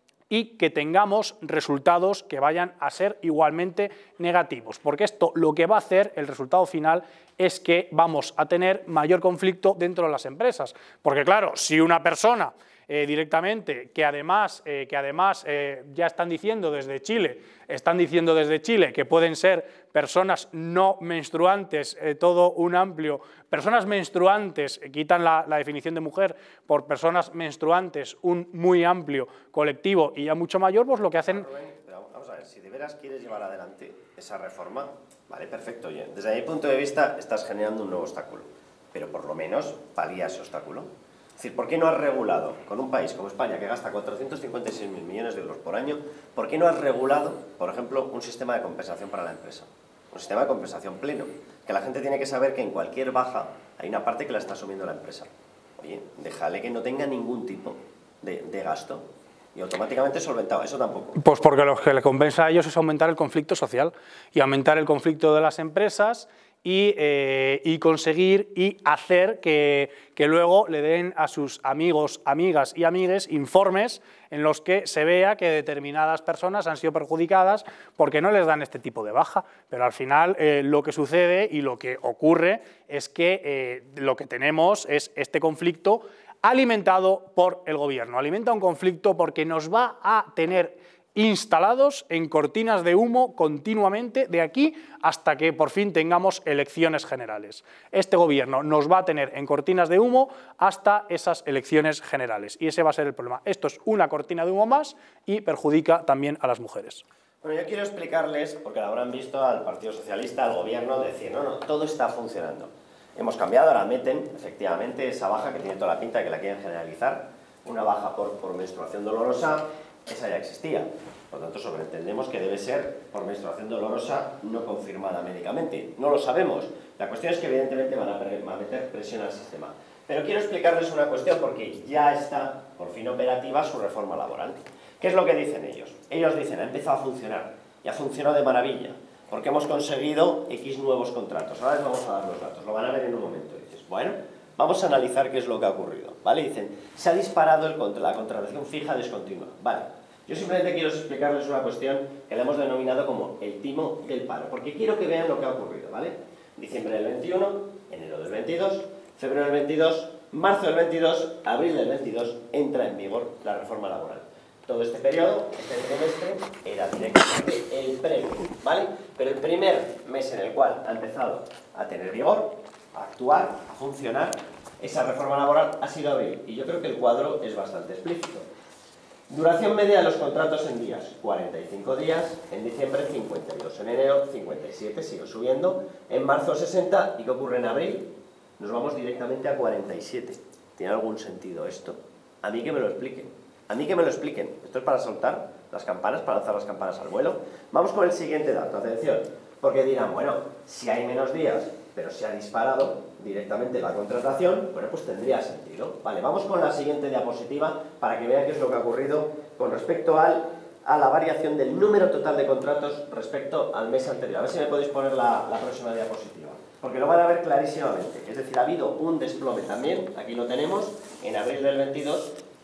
y que tengamos resultados que vayan a ser igualmente negativos, porque esto lo que va a hacer, el resultado final, es que vamos a tener mayor conflicto dentro de las empresas, porque claro, si una persona eh, directamente, que además, eh, que además eh, ya están diciendo desde Chile, están diciendo desde Chile que pueden ser personas no menstruantes, eh, todo un amplio, personas menstruantes, eh, quitan la, la definición de mujer por personas menstruantes, un muy amplio colectivo y ya mucho mayor, pues lo que hacen... Pero vamos a ver, si de veras quieres llevar adelante esa reforma, vale, perfecto, oye, desde mi punto de vista estás generando un nuevo obstáculo, pero por lo menos palía ese obstáculo. Es decir, ¿por qué no has regulado, con un país como España que gasta cuatrocientos cincuenta y seis mil millones de euros por año, ¿por qué no has regulado, por ejemplo, un sistema de compensación para la empresa? Un sistema de compensación pleno, que la gente tiene que saber que en cualquier baja hay una parte que la está asumiendo la empresa. Oye, déjale que no tenga ningún tipo de, de gasto y automáticamente solventado, eso tampoco. Pues porque lo que le compensa a ellos es aumentar el conflicto social y aumentar el conflicto de las empresas y, eh, y conseguir y hacer que, que luego le den a sus amigos, amigas y amigues informes en los que se vea que determinadas personas han sido perjudicadas porque no les dan este tipo de baja. Pero al final eh, lo que sucede y lo que ocurre es que eh, lo que tenemos es este conflicto alimentado por el gobierno. Alimenta un conflicto porque nos va a tener instalados en cortinas de humo continuamente de aquí hasta que por fin tengamos elecciones generales. Este gobierno nos va a tener en cortinas de humo hasta esas elecciones generales y ese va a ser el problema. Esto es una cortina de humo más y perjudica también a las mujeres. Bueno, yo quiero explicarles, porque lo habrán visto al Partido Socialista, al gobierno, decir, no, no, todo está funcionando. Hemos cambiado, ahora meten efectivamente esa baja que tiene toda la pinta de que la quieren generalizar, una baja por, por menstruación dolorosa. Esa ya existía, por lo tanto sobreentendemos que debe ser por menstruación dolorosa no confirmada médicamente. No lo sabemos, la cuestión es que evidentemente van a, van a meter presión al sistema. Pero quiero explicarles una cuestión porque ya está por fin operativa su reforma laboral. ¿Qué es lo que dicen ellos? Ellos dicen, ha empezado a funcionar y ha funcionado de maravilla porque hemos conseguido X nuevos contratos. Ahora les vamos a dar los datos, lo van a ver en un momento. Y dices, bueno, vamos a analizar qué es lo que ha ocurrido, ¿vale? Dicen, se ha disparado el contra, la contratación fija discontinua, ¿vale? Yo simplemente quiero explicarles una cuestión que le hemos denominado como el timo del paro, porque quiero que vean lo que ha ocurrido, ¿vale? Diciembre del veintiuno, enero del veintidós, febrero del veintidós, marzo del veintidós, abril del veintidós, entra en vigor la reforma laboral. Todo este periodo, este trimestre, era directamente el previo, ¿vale? Pero el primer mes en el cual ha empezado a tener vigor, a actuar, a funcionar, esa reforma laboral ha sido abril. Y yo creo que el cuadro es bastante explícito. Duración media de los contratos en días, cuarenta y cinco días, en diciembre cincuenta y dos, en enero cincuenta y siete, sigue subiendo, en marzo sesenta, ¿y qué ocurre en abril? Nos vamos directamente a cuarenta y siete. ¿Tiene algún sentido esto? A mí que me lo expliquen, a mí que me lo expliquen. Esto es para soltar las campanas, para lanzar las campanas al vuelo. Vamos con el siguiente dato, atención, porque dirán, bueno, si hay menos días, pero se ha disparado directamente la contratación, bueno, pues tendría sentido. Vale, vamos con la siguiente diapositiva para que vean qué es lo que ha ocurrido con respecto al, a la variación del número total de contratos respecto al mes anterior. A ver si me podéis poner la, la próxima diapositiva, porque lo van a ver clarísimamente. Es decir, ha habido un desplome también, aquí lo tenemos, en abril del veintidós,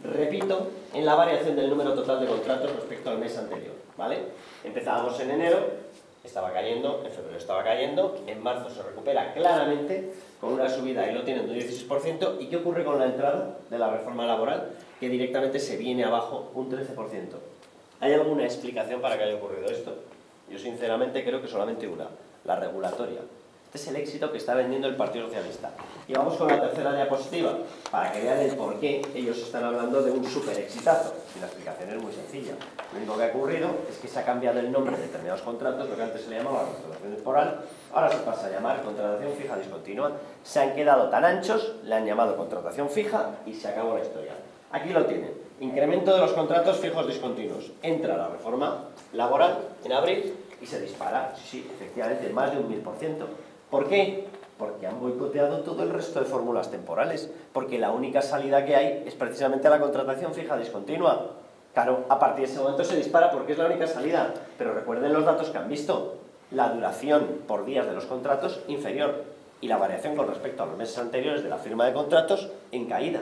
repito, en la variación del número total de contratos respecto al mes anterior, ¿vale? Empezábamos en enero, estaba cayendo, en febrero estaba cayendo, en marzo se recupera claramente con una subida, ahí lo tienen, de un dieciséis por ciento. ¿Y qué ocurre con la entrada de la reforma laboral? Que directamente se viene abajo un trece por ciento. ¿Hay alguna explicación para que haya ocurrido esto? Yo sinceramente creo que solamente una, la regulatoria. Este es el éxito que está vendiendo el Partido Socialista. Y vamos con la tercera diapositiva, para que vean el por qué ellos están hablando de un súper exitazo. Y la explicación es muy sencilla. Lo único que ha ocurrido es que se ha cambiado el nombre de determinados contratos, lo que antes se le llamaba contratación temporal, ahora se pasa a llamar contratación fija discontinua. Se han quedado tan anchos, le han llamado contratación fija y se acabó la historia. Aquí lo tienen. Incremento de los contratos fijos discontinuos. Entra la reforma laboral en abril y se dispara, sí, sí, efectivamente, más de un mil por ciento. ¿Por qué? Porque han boicoteado todo el resto de fórmulas temporales, porque la única salida que hay es precisamente la contratación fija discontinua. Claro, a partir de ese momento se dispara porque es la única salida, pero recuerden los datos que han visto. La duración por días de los contratos inferior y la variación con respecto a los meses anteriores de la firma de contratos en caída.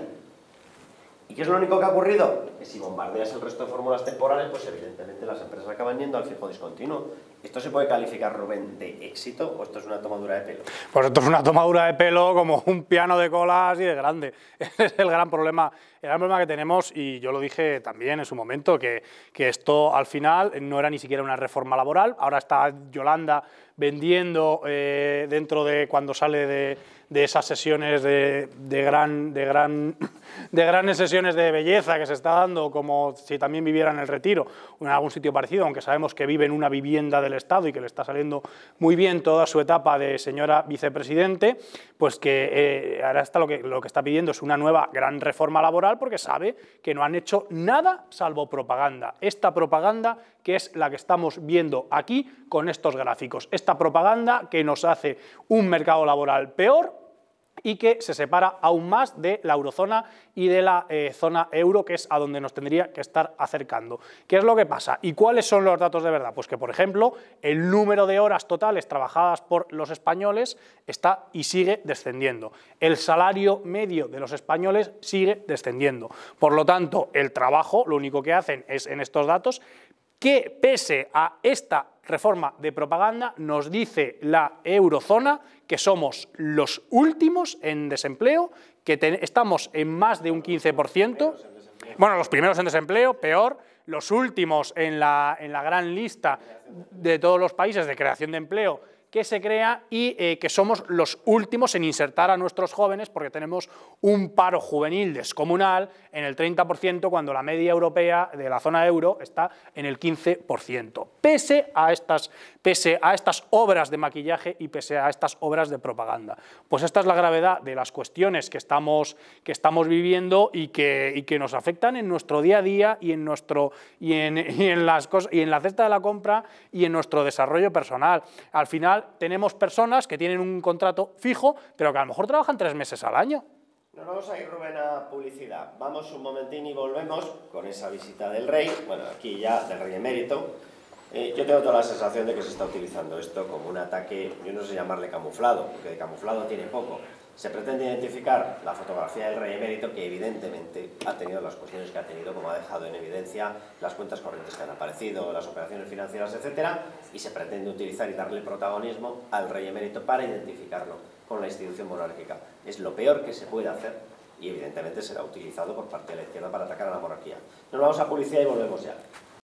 ¿Y qué es lo único que ha ocurrido? Que si bombardeas el resto de fórmulas temporales, pues evidentemente las empresas acaban yendo al fijo discontinuo. ¿Esto se puede calificar, Rubén, de éxito o esto es una tomadura de pelo? Pues esto es una tomadura de pelo como un piano de cola así de grande. Ese es el gran problema, el gran problema que tenemos, y yo lo dije también en su momento, que, que esto al final no era ni siquiera una reforma laboral. Ahora está Yolanda vendiendo eh, dentro de cuando sale de, de esas sesiones de, de, gran, de, gran, de grandes sesiones de belleza que se está dando, como si también viviera en el Retiro o en algún sitio parecido, aunque sabemos que vive en una vivienda del Estado y que le está saliendo muy bien toda su etapa de señora vicepresidente, pues que eh, ahora está lo, que, lo que está pidiendo es una nueva gran reforma laboral, porque sabe que no han hecho nada salvo propaganda. Esta propaganda que es la que estamos viendo aquí con estos gráficos. Esta propaganda que nos hace un mercado laboral peor y que se separa aún más de la eurozona y de la eh, zona euro, que es a donde nos tendría que estar acercando. ¿Qué es lo que pasa? ¿Y cuáles son los datos de verdad? Pues que, por ejemplo, el número de horas totales trabajadas por los españoles está y sigue descendiendo. El salario medio de los españoles sigue descendiendo. Por lo tanto, el trabajo, lo único que hacen es, en estos datos, que pese a esta reforma de propaganda, nos dice la eurozona que somos los últimos en desempleo, que estamos en más de un quince por ciento, bueno, los primeros en desempleo, peor, los últimos en la, en la gran lista de todos los países de creación de empleo que se crea, y eh, que somos los últimos en insertar a nuestros jóvenes, porque tenemos un paro juvenil descomunal en el treinta por ciento, cuando la media europea de la zona euro está en el quince por ciento, pese a estas, pese a estas obras de maquillaje y pese a estas obras de propaganda. Pues esta es la gravedad de las cuestiones que estamos, que estamos viviendo y que, y que nos afectan en nuestro día a día y en, nuestro, y en, y en las cosas, y en la cesta de la compra y en nuestro desarrollo personal. Al final, tenemos personas que tienen un contrato fijo, pero que a lo mejor trabajan tres meses al año. Nos vamos a ir, Rubén, a publicidad. Vamos un momentín y volvemos con esa visita del rey, bueno, aquí ya del rey emérito. Eh, yo tengo toda la sensación de que se está utilizando esto como un ataque, yo no sé llamarle camuflado, porque de camuflado tiene poco. Se pretende identificar la fotografía del rey emérito, que evidentemente ha tenido las cuestiones que ha tenido, como ha dejado en evidencia las cuentas corrientes que han aparecido, las operaciones financieras, etcétera, y se pretende utilizar y darle protagonismo al rey emérito para identificarlo con la institución monárquica. Es lo peor que se puede hacer y evidentemente será utilizado por parte de la izquierda para atacar a la monarquía. Nos vamos a publicidad y volvemos ya.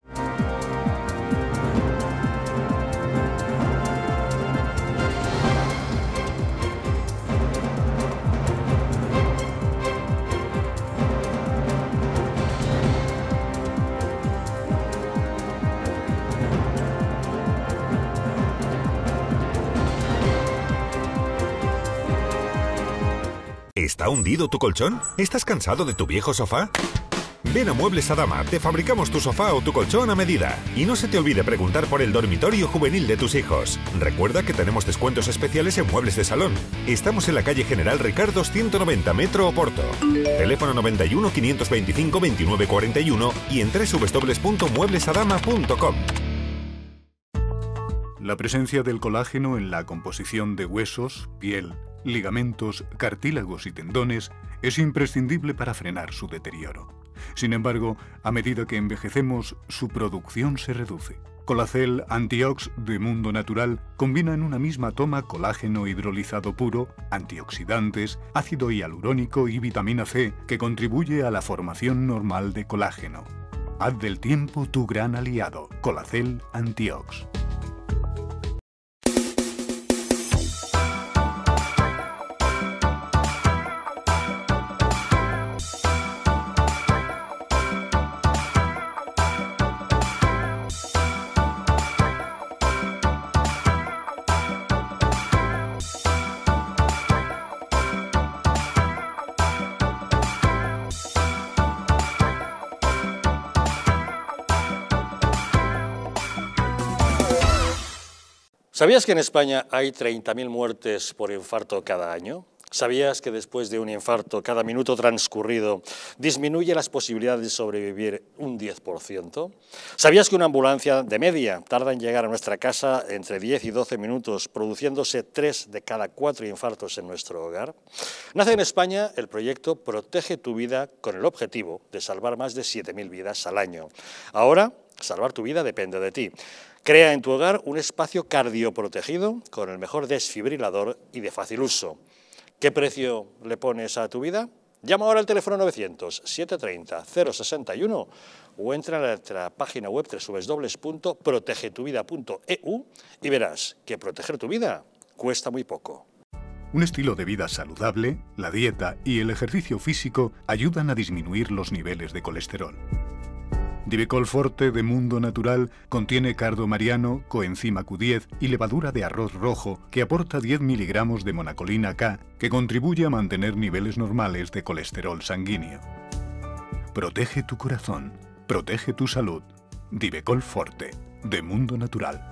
¿Está hundido tu colchón? ¿Estás cansado de tu viejo sofá? Ven a Muebles Adama, te fabricamos tu sofá o tu colchón a medida. Y no se te olvide preguntar por el dormitorio juvenil de tus hijos. Recuerda que tenemos descuentos especiales en muebles de salón. Estamos en la calle General Ricardo ciento noventa, Metro Oporto. Teléfono noventa y uno, quinientos veinticinco, veintinueve cuarenta y uno y en doble u doble u doble u punto muebles adama punto com. La presencia del colágeno en la composición de huesos, piel, ligamentos, cartílagos y tendones es imprescindible para frenar su deterioro. Sin embargo, a medida que envejecemos, su producción se reduce. Colacel Antiox de Mundo Natural combina en una misma toma colágeno hidrolizado puro, antioxidantes, ácido hialurónico y vitamina C que contribuye a la formación normal de colágeno. Haz del tiempo tu gran aliado. Colacel Antiox. ¿Sabías que en España hay treinta mil muertes por infarto cada año? ¿Sabías que después de un infarto, cada minuto transcurrido disminuye las posibilidades de sobrevivir un diez por ciento? ¿Sabías que una ambulancia de media tarda en llegar a nuestra casa entre diez y doce minutos, produciéndose tres de cada cuatro infartos en nuestro hogar? Nace en España el proyecto Protege tu Vida con el objetivo de salvar más de siete mil vidas al año. Ahora, salvar tu vida depende de ti. Crea en tu hogar un espacio cardioprotegido con el mejor desfibrilador y de fácil uso. ¿Qué precio le pones a tu vida? Llama ahora al teléfono novecientos, setecientos treinta, cero sesenta y uno o entra en nuestra página web doble u doble u doble u punto protege tu vida punto e u y verás que proteger tu vida cuesta muy poco. Un estilo de vida saludable, la dieta y el ejercicio físico ayudan a disminuir los niveles de colesterol. Divecol Forte de Mundo Natural contiene cardo mariano, coenzima Q diez y levadura de arroz rojo que aporta diez miligramos de monacolina K que contribuye a mantener niveles normales de colesterol sanguíneo. Protege tu corazón, protege tu salud. Divecol Forte de Mundo Natural.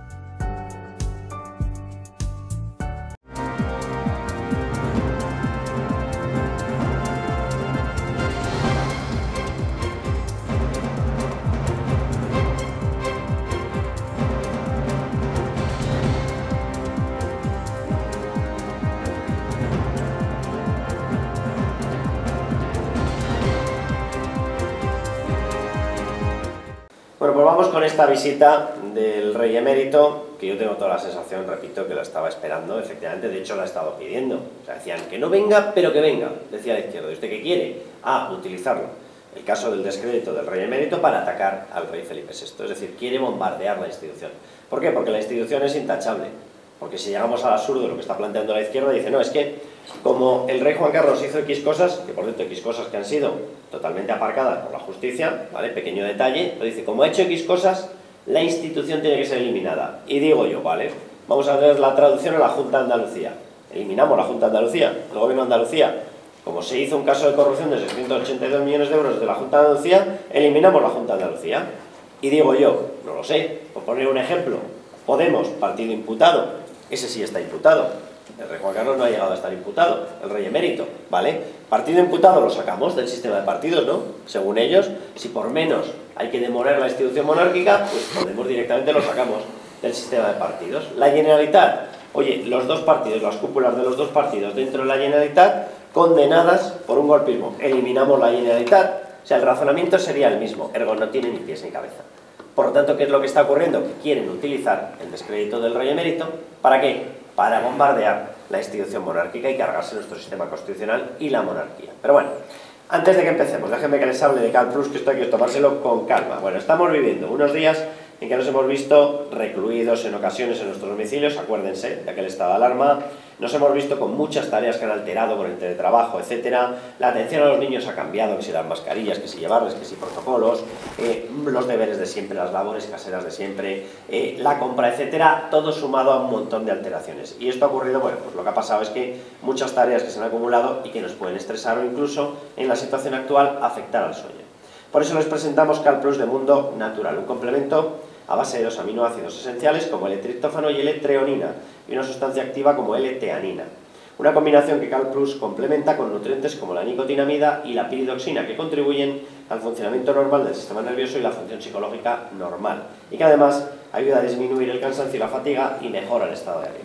Bueno, pues vamos con esta visita del Rey Emérito, que yo tengo toda la sensación, repito, que la estaba esperando, efectivamente, de hecho la he estado pidiendo. O sea, decían que no venga, pero que venga, decía la izquierda. ¿Y usted qué quiere? Ah, utilizarlo. El caso del descrédito del Rey Emérito para atacar al Rey Felipe sexto, es decir, quiere bombardear la institución. ¿Por qué? Porque la institución es intachable. Porque si llegamos al absurdo de lo que está planteando la izquierda, dice, no, es que como el rey Juan Carlos hizo X cosas, que por cierto X cosas que han sido totalmente aparcadas por la justicia, ¿vale? Pequeño detalle, pero dice, como ha hecho X cosas, la institución tiene que ser eliminada. Y digo yo, vale, vamos a ver la traducción a la Junta de Andalucía. Eliminamos la Junta de Andalucía, el Gobierno de Andalucía. Como se hizo un caso de corrupción de seiscientos ochenta y dos millones de euros de la Junta de Andalucía, eliminamos la Junta de Andalucía. Y digo yo, no lo sé, por poner un ejemplo, Podemos, partido imputado, ese sí está imputado. El rey Juan Carlos no ha llegado a estar imputado, el Rey Emérito, ¿vale? Partido imputado lo sacamos del sistema de partidos, ¿no? Según ellos, si por menos hay que demoler la institución monárquica, pues Podemos directamente lo sacamos del sistema de partidos. La Generalitat, oye, los dos partidos, las cúpulas de los dos partidos dentro de la Generalitat, condenadas por un golpismo. Eliminamos la Generalitat. O sea, el razonamiento sería el mismo, ergo no tiene ni pies ni cabeza. Por lo tanto, ¿qué es lo que está ocurriendo? Que quieren utilizar el descrédito del Rey Emérito, ¿para qué? Para bombardear la institución monárquica y cargarse nuestro sistema constitucional y la monarquía. Pero bueno, antes de que empecemos, déjenme que les hable de CalPlus, que esto hay que tomárselo con calma. Bueno, estamos viviendo unos días en que nos hemos visto recluidos en ocasiones en nuestros domicilios, acuérdense de aquel estado de alarma, nos hemos visto con muchas tareas que han alterado por el teletrabajo, etcétera. La atención a los niños ha cambiado, que si las mascarillas, que si llevarles, que si protocolos, eh, los deberes de siempre, las labores caseras de siempre, eh, la compra, etcétera, todo sumado a un montón de alteraciones. Y esto ha ocurrido, bueno, pues lo que ha pasado es que muchas tareas que se han acumulado y que nos pueden estresar o incluso, en la situación actual, afectar al sueño. Por eso les presentamos CalPlus de Mundo Natural, un complemento a base de dos aminoácidos esenciales como L-triptófano y L-treonina y una sustancia activa como L-teanina. Una combinación que CalPlus complementa con nutrientes como la nicotinamida y la piridoxina que contribuyen al funcionamiento normal del sistema nervioso y la función psicológica normal y que además ayuda a disminuir el cansancio y la fatiga y mejora el estado de ánimo.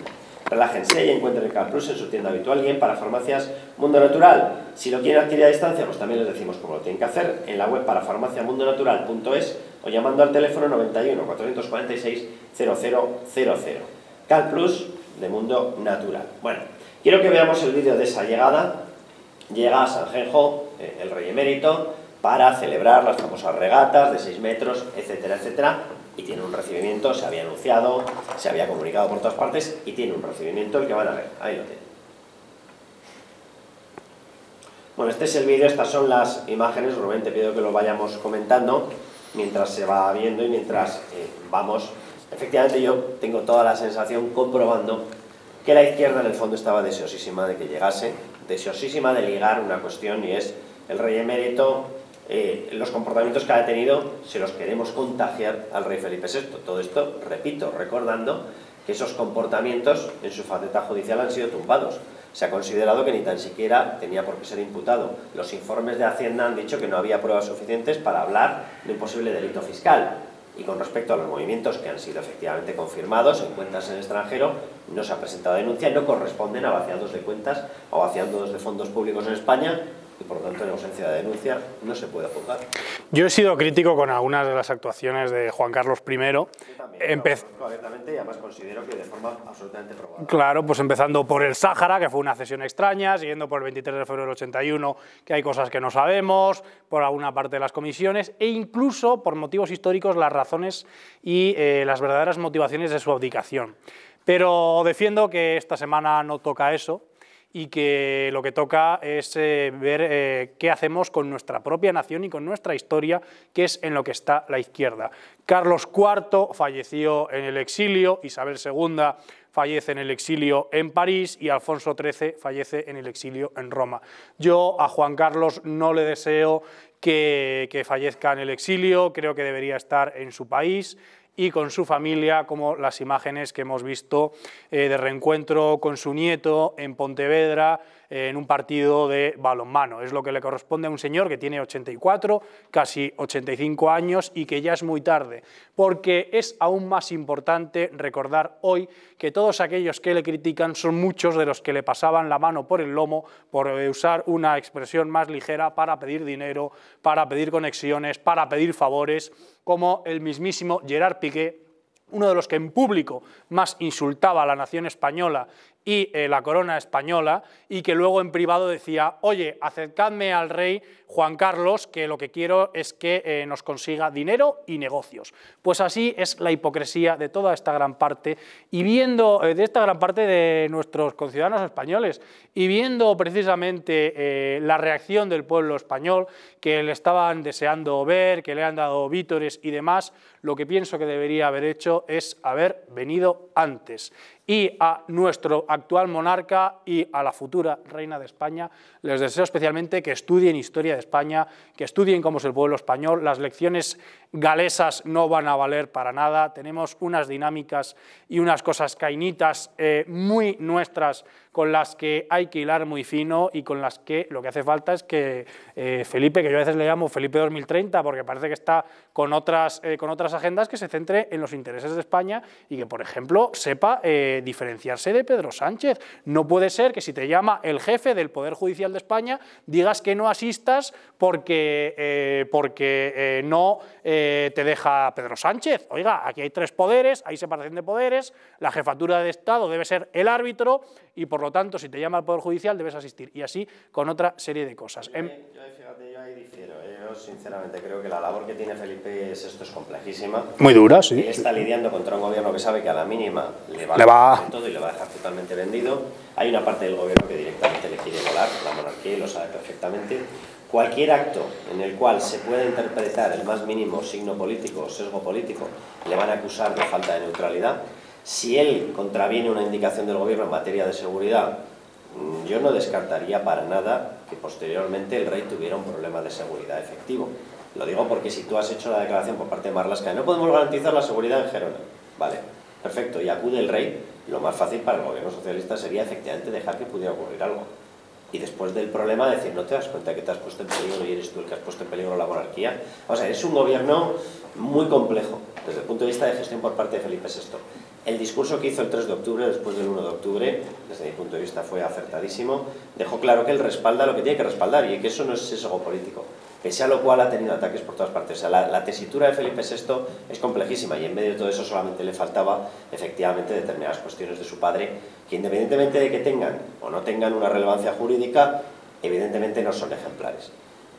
Relájense y encuentren Cal Plus en su tienda habitual y en Parafarmacias Mundo Natural. Si lo quieren adquirir a distancia, pues también les decimos cómo lo tienen que hacer en la web parafarmacia mundo natural punto es o llamando al teléfono noventa y uno, cuatrocientos cuarenta y seis, cero cero cero cero. Cal Plus de Mundo Natural. Bueno, quiero que veamos el vídeo de esa llegada. Llega a Sanjenjo eh, el rey emérito para celebrar las famosas regatas de seis metros, etcétera, etcétera, y tiene un recibimiento, se había anunciado, se había comunicado por todas partes, y tiene un recibimiento el que van a ver. Ahí lo tienen. Bueno, este es el vídeo, estas son las imágenes. Rubén, te pido que lo vayamos comentando mientras se va viendo y mientras eh, vamos. Efectivamente, yo tengo toda la sensación, comprobando, que la izquierda en el fondo estaba deseosísima de que llegase, deseosísima de ligar una cuestión, y es el rey emérito. Eh, los comportamientos que ha tenido se los queremos contagiar al rey Felipe sexto. Todo esto, repito, recordando que esos comportamientos en su faceta judicial han sido tumbados. Se ha considerado que ni tan siquiera tenía por qué ser imputado. Los informes de Hacienda han dicho que no había pruebas suficientes para hablar de un posible delito fiscal. Y con respecto a los movimientos que han sido efectivamente confirmados en cuentas en el extranjero, no se ha presentado denuncia, no corresponden a vaciados de cuentas o vaciados de fondos públicos en España, y por lo tanto en ausencia de denuncia no se puede juzgar. Yo he sido crítico con algunas de las actuaciones de Juan Carlos primero. Yo también, Empe... lo abiertamente, y además considero que de forma absolutamente probada. Claro, pues empezando por el Sáhara, que fue una cesión extraña, siguiendo por el veintitrés de febrero del ochenta y uno, que hay cosas que no sabemos, por alguna parte de las comisiones, e incluso por motivos históricos las razones y eh, las verdaderas motivaciones de su abdicación. Pero defiendo que esta semana no toca eso, y que lo que toca es eh, ver eh, qué hacemos con nuestra propia nación y con nuestra historia, que es en lo que está la izquierda. Carlos cuarto falleció en el exilio, Isabel segunda fallece en el exilio en París y Alfonso trece fallece en el exilio en Roma. Yo a Juan Carlos no le deseo que, que fallezca en el exilio, creo que debería estar en su país y con su familia, como las imágenes que hemos visto eh, de reencuentro con su nieto en Pontevedra, eh, en un partido de balonmano. Es lo que le corresponde a un señor que tiene ochenta y cuatro, casi ochenta y cinco años, y que ya es muy tarde, porque es aún más importante recordar hoy que todos aquellos que le critican son muchos de los que le pasaban la mano por el lomo, por usar una expresión más ligera, para pedir dinero, para pedir conexiones, para pedir favores, como el mismísimo Gerard Piqué, uno de los que en público más insultaba a la nación española y eh, la corona española, y que luego en privado decía: oye, acercadme al rey Juan Carlos, que lo que quiero es que eh, nos consiga dinero y negocios. Pues así es la hipocresía de toda esta gran parte, y viendo eh, de esta gran parte de nuestros conciudadanos españoles, y viendo precisamente eh, la reacción del pueblo español, que le estaban deseando ver, que le han dado vítores y demás, lo que pienso que debería haber hecho es haber venido antes. Y a nuestro actual monarca y a la futura reina de España les deseo especialmente que estudien historia de España, que estudien cómo es el pueblo español. Las lecciones galesas no van a valer para nada. Tenemos unas dinámicas y unas cosas cainitas eh, muy nuestras, con las que hay que hilar muy fino, y con las que lo que hace falta es que eh, Felipe, que yo a veces le llamo Felipe dos mil treinta porque parece que está con otras, eh, con otras agendas, que se centre en los intereses de España y que, por ejemplo, sepa eh, diferenciarse de Pedro Sánchez. No puede ser que si te llama el jefe del Poder Judicial de España digas que no asistas porque, eh, porque eh, no eh, te deja Pedro Sánchez. Oiga, aquí hay tres poderes, hay separación de poderes, la jefatura de Estado debe ser el árbitro, y por lo tanto, si te llama el Poder Judicial debes asistir, y así con otra serie de cosas. Yo, ahí, yo, ahí, fíjate, yo ahí difiero. Yo sinceramente creo que la labor que tiene Felipe sexto es complejísima. Muy dura, sí. Él está lidiando contra un gobierno que sabe que a la mínima le va, le va. a todo y le va a dejar totalmente vendido. Hay una parte del gobierno que directamente le quiere volar, la monarquía, y lo sabe perfectamente. Cualquier acto en el cual se pueda interpretar el más mínimo signo político o sesgo político, le van a acusar de falta de neutralidad. Si él contraviene una indicación del gobierno en materia de seguridad, yo no descartaría para nada que posteriormente el rey tuviera un problema de seguridad efectivo. Lo digo porque si tú has hecho la declaración por parte de Marlaska, no podemos garantizar la seguridad en Gerona, vale, perfecto, y acude el rey, lo más fácil para el gobierno socialista sería efectivamente dejar que pudiera ocurrir algo. Y después del problema decir: ¿no te das cuenta que te has puesto en peligro y eres tú el que has puesto en peligro la monarquía? O sea, es un gobierno muy complejo, desde el punto de vista de gestión por parte de Felipe sexto. El discurso que hizo el tres de octubre, después del uno de octubre, desde mi punto de vista fue acertadísimo, dejó claro que él respalda lo que tiene que respaldar y que eso no es sesgo político, pese a lo cual ha tenido ataques por todas partes. O sea, la, la tesitura de Felipe sexto es complejísima y en medio de todo eso solamente le faltaba efectivamente determinadas cuestiones de su padre que, independientemente de que tengan o no tengan una relevancia jurídica, evidentemente no son ejemplares.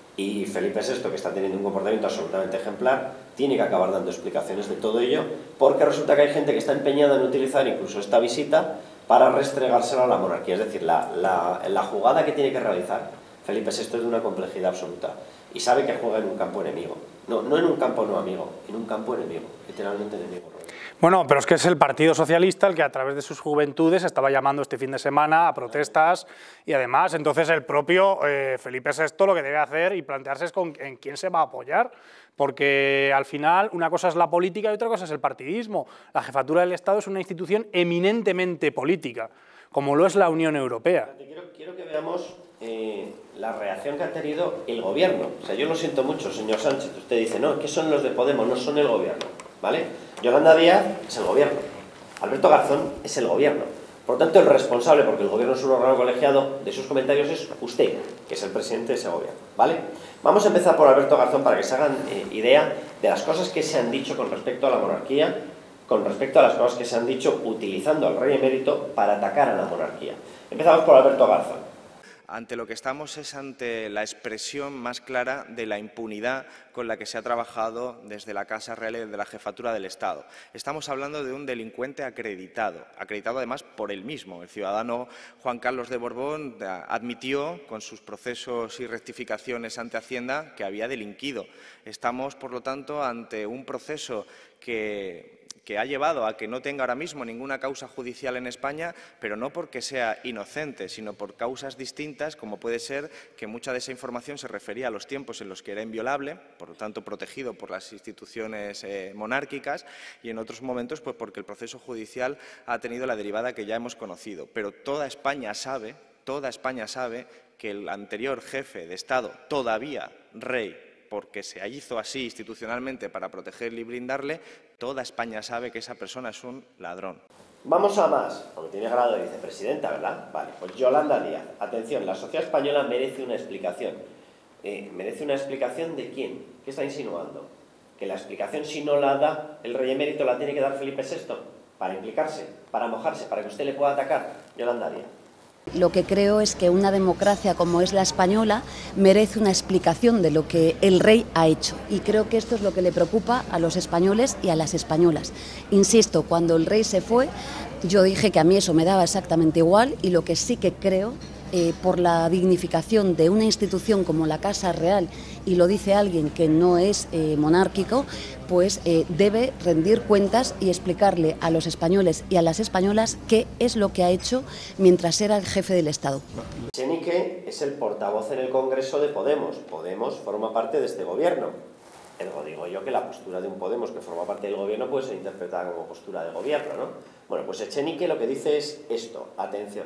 Y Felipe sexto, que está teniendo un comportamiento absolutamente ejemplar, tiene que acabar dando explicaciones de todo ello, porque resulta que hay gente que está empeñada en utilizar incluso esta visita para restregársela a la monarquía. Es decir, la, la, la jugada que tiene que realizar Felipe sexto es de una complejidad absoluta y sabe que juega en un campo enemigo. No, no en un campo no amigo, en un campo enemigo, literalmente enemigo. Bueno, pero es que es el Partido Socialista el que a través de sus juventudes estaba llamando este fin de semana a protestas y además entonces el propio eh, Felipe sexto lo que debe hacer y plantearse es con, en quién se va a apoyar, porque al final una cosa es la política y otra cosa es el partidismo. La jefatura del Estado es una institución eminentemente política, como lo es la Unión Europea. Quiero, quiero que veamos eh, la reacción que ha tenido el gobierno. O sea, yo lo siento mucho, señor Sánchez, usted dice, no, que son los de Podemos, no son el gobierno, ¿vale? Yolanda Díaz es el gobierno, Alberto Garzón es el gobierno. Por lo tanto, el responsable, porque el gobierno es un órgano colegiado, de sus comentarios es usted, que es el presidente de ese gobierno, ¿vale? Vamos a empezar por Alberto Garzón para que se hagan eh, idea de las cosas que se han dicho con respecto a la monarquía, con respecto a las cosas que se han dicho utilizando al rey emérito para atacar a la monarquía. Empezamos por Alberto Garzón. Ante lo que estamos es ante la expresión más clara de la impunidad con la que se ha trabajado desde la Casa Real y desde la Jefatura del Estado. Estamos hablando de un delincuente acreditado, acreditado además por él mismo. El ciudadano Juan Carlos de Borbón admitió con sus procesos y rectificaciones ante Hacienda que había delinquido. Estamos, por lo tanto, ante un proceso que... que ha llevado a que no tenga ahora mismo ninguna causa judicial en España, pero no porque sea inocente, sino por causas distintas, como puede ser que mucha de esa información se refería a los tiempos en los que era inviolable, por lo tanto protegido por las instituciones eh, monárquicas, y en otros momentos pues porque el proceso judicial ha tenido la derivada que ya hemos conocido. Pero toda España sabe, toda España sabe que el anterior jefe de Estado, todavía rey, porque se hizo así institucionalmente para protegerle y blindarle, toda España sabe que esa persona es un ladrón. Vamos a más, porque tiene grado de vicepresidenta, ¿verdad? Vale, pues Yolanda Díaz. Atención, la sociedad española merece una explicación. Eh, ¿Merece una explicación de quién? ¿Qué está insinuando? Que la explicación, si no la da el rey emérito, la tiene que dar Felipe sexto, para implicarse, para mojarse, para que usted le pueda atacar. Yolanda Díaz. Lo que creo es que una democracia como es la española merece una explicación de lo que el rey ha hecho. Y creo que esto es lo que le preocupa a los españoles y a las españolas. Insisto, cuando el rey se fue, yo dije que a mí eso me daba exactamente igual y lo que sí que creo, eh, por la dignificación de una institución como la Casa Real, y lo dice alguien que no es eh, monárquico, pues eh, debe rendir cuentas y explicarle a los españoles y a las españolas qué es lo que ha hecho mientras era el jefe del Estado. Echenique es el portavoz en el Congreso de Podemos. Podemos forma parte de este gobierno. Ergo digo yo que la postura de un Podemos que forma parte del gobierno puede ser interpretada como postura de gobierno, ¿no? Bueno, pues Echenique lo que dice es esto, atención.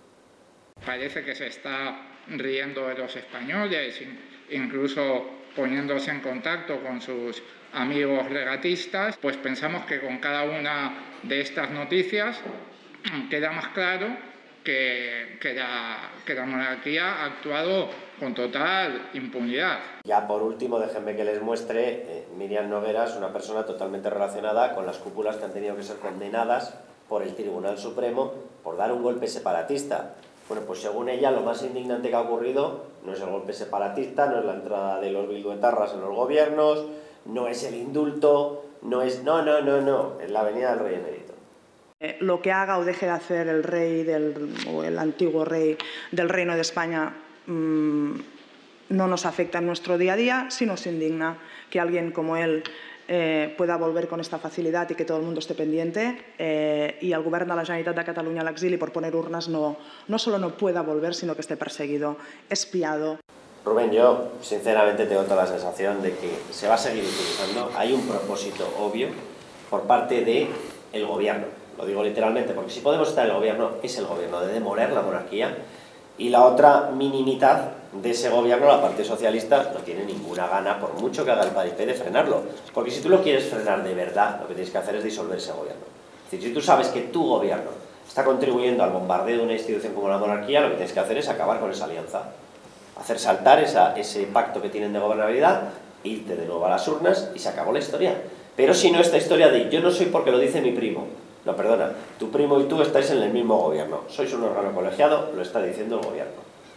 Parece que se está riendo de los españoles, incluso poniéndose en contacto con sus amigos regatistas. Pues pensamos que con cada una de estas noticias queda más claro que, que, la, que la monarquía ha actuado con total impunidad. Ya por último, déjenme que les muestre, eh, Miriam Nogueras, una persona totalmente relacionada con las cúpulas que han tenido que ser condenadas por el Tribunal Supremo por dar un golpe separatista. Bueno, pues según ella, lo más indignante que ha ocurrido no es el golpe separatista, no es la entrada de los bilduetarras en los gobiernos, no es el indulto, no es... No, no, no, no, es la venida del rey emérito. Eh, lo que haga o deje de hacer el rey del, o el antiguo rey del Reino de España mmm, no nos afecta en nuestro día a día, sí nos indigna que alguien como él Eh, pueda volver con esta facilidad y que todo el mundo esté pendiente eh, y el govern de la Generalitat de Cataluña a l'exili por poner urnas no, no solo no pueda volver, sino que esté perseguido, espiado. Rubén, yo sinceramente tengo toda la sensación de que se va a seguir utilizando. Hay un propósito obvio por parte del gobierno, lo digo literalmente, porque si Podemos estar en el gobierno, es el gobierno de demoler la monarquía. Y la otra mini mitad de ese gobierno, la parte socialista, no tiene ninguna gana, por mucho que haga el paripé, de frenarlo. Porque si tú lo quieres frenar de verdad, lo que tienes que hacer es disolver ese gobierno. Es decir, si tú sabes que tu gobierno está contribuyendo al bombardeo de una institución como la monarquía, lo que tienes que hacer es acabar con esa alianza. Hacer saltar esa, ese pacto que tienen de gobernabilidad, irte de nuevo a las urnas y se acabó la historia. Pero si no, esta historia de yo no soy porque lo dice mi primo. No, perdona, tu primo y tú estáis en el mismo gobierno. Sois un órgano colegiado, lo está diciendo el gobierno.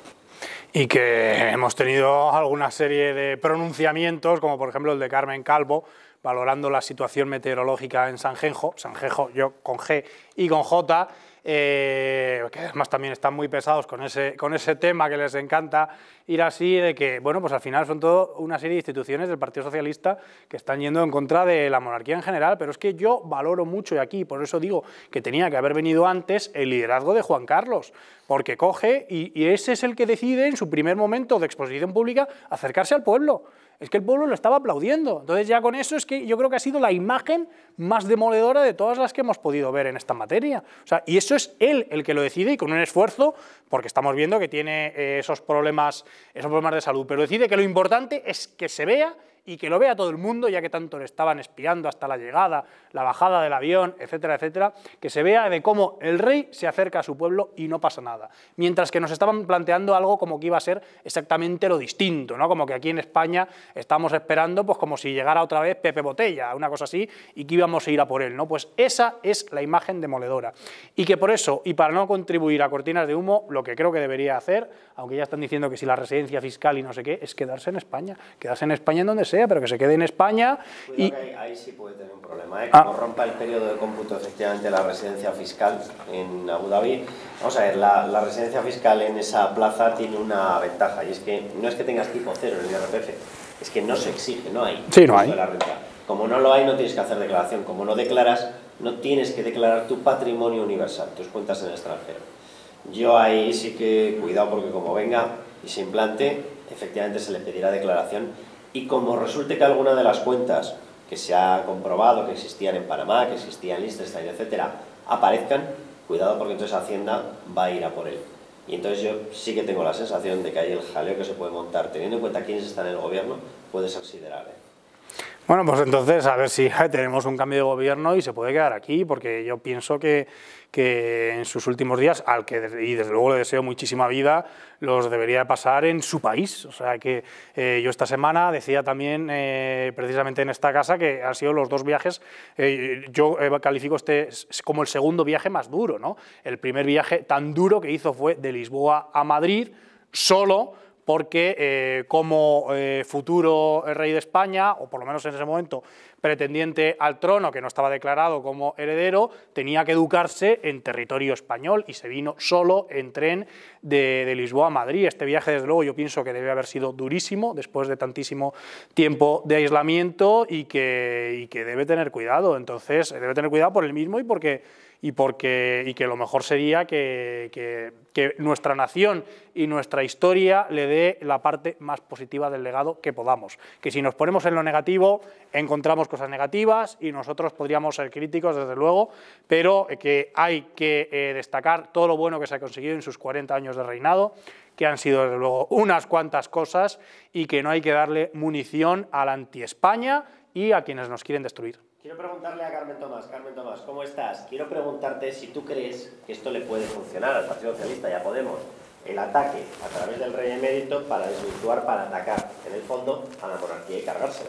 Y que hemos tenido alguna serie de pronunciamientos, como por ejemplo el de Carmen Calvo, valorando la situación meteorológica en Sanjenjo, Sanjenjo yo con G y con J, eh, que además también están muy pesados con ese, con ese tema que les encanta ir así, de que, bueno, pues al final son toda una serie de instituciones del Partido Socialista que están yendo en contra de la monarquía en general, pero es que yo valoro mucho, y aquí por eso digo que tenía que haber venido antes, el liderazgo de Juan Carlos, porque coge y, y ese es el que decide en su primer momento de exposición pública acercarse al pueblo. Es que el pueblo lo estaba aplaudiendo. Entonces ya con eso es que yo creo que ha sido la imagen más demoledora de todas las que hemos podido ver en esta materia. O sea, y eso es él el que lo decide y con un esfuerzo, porque estamos viendo que tiene eh, esos problemas, esos problemas de salud, pero decide que lo importante es que se vea y que lo vea todo el mundo, ya que tanto le estaban espiando hasta la llegada, la bajada del avión, etcétera, etcétera, que se vea de cómo el rey se acerca a su pueblo y no pasa nada. Mientras que nos estaban planteando algo como que iba a ser exactamente lo distinto, ¿no? Como que aquí en España estamos esperando, pues como si llegara otra vez Pepe Botella, una cosa así, y que íbamos a ir a por él, ¿no? Pues esa es la imagen demoledora. Y que por eso, y para no contribuir a cortinas de humo, lo que creo que debería hacer, aunque ya están diciendo que si la residencia fiscal y no sé qué, es quedarse en España, quedarse en España en donde sea, pero que se quede en España. Y que ahí, ahí sí puede tener un problema, ¿eh? Ah. Como rompa el periodo de cómputo efectivamente la residencia fiscal en Abu Dhabi. Vamos a ver, la, la residencia fiscal en esa plaza tiene una ventaja, y es que no es que tengas tipo cero en el I R P F, es que no se exige, no hay. Sí, no hay. De la renta. Como no lo hay, no tienes que hacer declaración. Como no declaras, no tienes que declarar tu patrimonio universal, tus cuentas en el extranjero. Yo ahí sí que cuidado, porque como venga y se implante, efectivamente se le pedirá declaración, y como resulte que alguna de las cuentas que se ha comprobado que existían en Panamá, que existían en Liechtenstein, etcétera, aparezcan, cuidado, porque entonces Hacienda va a ir a por él. Y entonces yo sí que tengo la sensación de que hay el jaleo que se puede montar, teniendo en cuenta quiénes están en el gobierno, puede ser sideral, ¿eh? Bueno, pues entonces a ver si tenemos un cambio de gobierno y se puede quedar aquí, porque yo pienso que, que en sus últimos días, al que y desde luego le deseo muchísima vida, los debería pasar en su país. O sea que eh, yo esta semana decía también, eh, precisamente en esta casa, que han sido los dos viajes, eh, yo eh, califico este como el segundo viaje más duro, ¿no? El primer viaje tan duro que hizo fue de Lisboa a Madrid, solo, porque eh, como eh, futuro rey de España, o por lo menos en ese momento pretendiente al trono, que no estaba declarado como heredero, tenía que educarse en territorio español y se vino solo en tren de, de Lisboa a Madrid. Este viaje, desde luego, yo pienso que debe haber sido durísimo después de tantísimo tiempo de aislamiento y que, y que debe tener cuidado. Entonces, debe tener cuidado por él mismo y porque... Y, porque, y que lo mejor sería que, que, que nuestra nación y nuestra historia le dé la parte más positiva del legado que podamos. Que si nos ponemos en lo negativo, encontramos cosas negativas y nosotros podríamos ser críticos, desde luego, pero que hay que eh, destacar todo lo bueno que se ha conseguido en sus cuarenta años de reinado, que han sido, desde luego, unas cuantas cosas, y que no hay que darle munición al anti-España y a quienes nos quieren destruir. Quiero preguntarle a Carmen Tomás. Carmen Tomás, ¿cómo estás? Quiero preguntarte si tú crees que esto le puede funcionar al Partido Socialista y a Podemos, el ataque a través del rey emérito para desvirtuar, para atacar, en el fondo, a la monarquía y cargársela.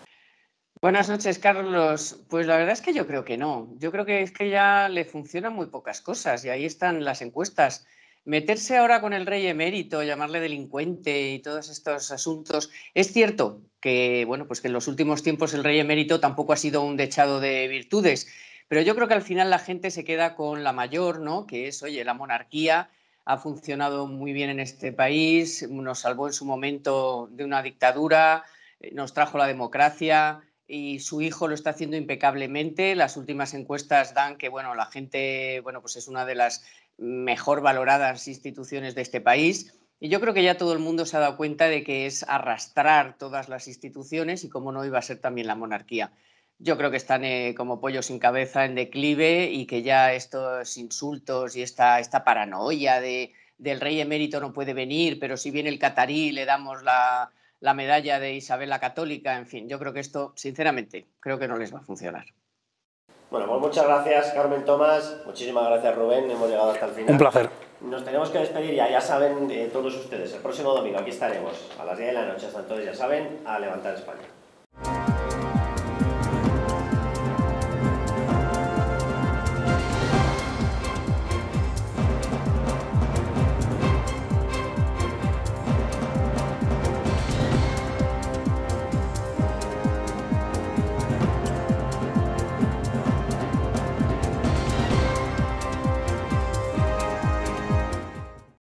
Buenas noches, Carlos. Pues la verdad es que yo creo que no. Yo creo que es que ya le funcionan muy pocas cosas y ahí están las encuestas. Meterse ahora con el rey emérito, llamarle delincuente y todos estos asuntos. Es cierto que, bueno, pues que en los últimos tiempos el rey emérito tampoco ha sido un dechado de virtudes, pero yo creo que al final la gente se queda con la mayor, ¿no? Que es, oye, la monarquía ha funcionado muy bien en este país, nos salvó en su momento de una dictadura, nos trajo la democracia y su hijo lo está haciendo impecablemente. Las últimas encuestas dan que, bueno, la gente, bueno, pues es una de las mejor valoradas instituciones de este país. Y yo creo que ya todo el mundo se ha dado cuenta de que es arrastrar todas las instituciones y cómo no iba a ser también la monarquía. Yo creo que están eh, como pollos sin cabeza, en declive, y que ya estos insultos y esta, esta paranoia de, del rey emérito no puede venir, pero si viene el catarí le damos la, la medalla de Isabel la Católica. En fin, yo creo que esto, sinceramente, creo que no les va a funcionar. Bueno, pues muchas gracias, Carmen Tomás. Muchísimas gracias, Rubén. Hemos llegado hasta el final. Un placer. Nos tenemos que despedir ya, ya saben eh, todos ustedes. El próximo domingo aquí estaremos a las diez de la noche. Hasta entonces, ya saben, a levantar España.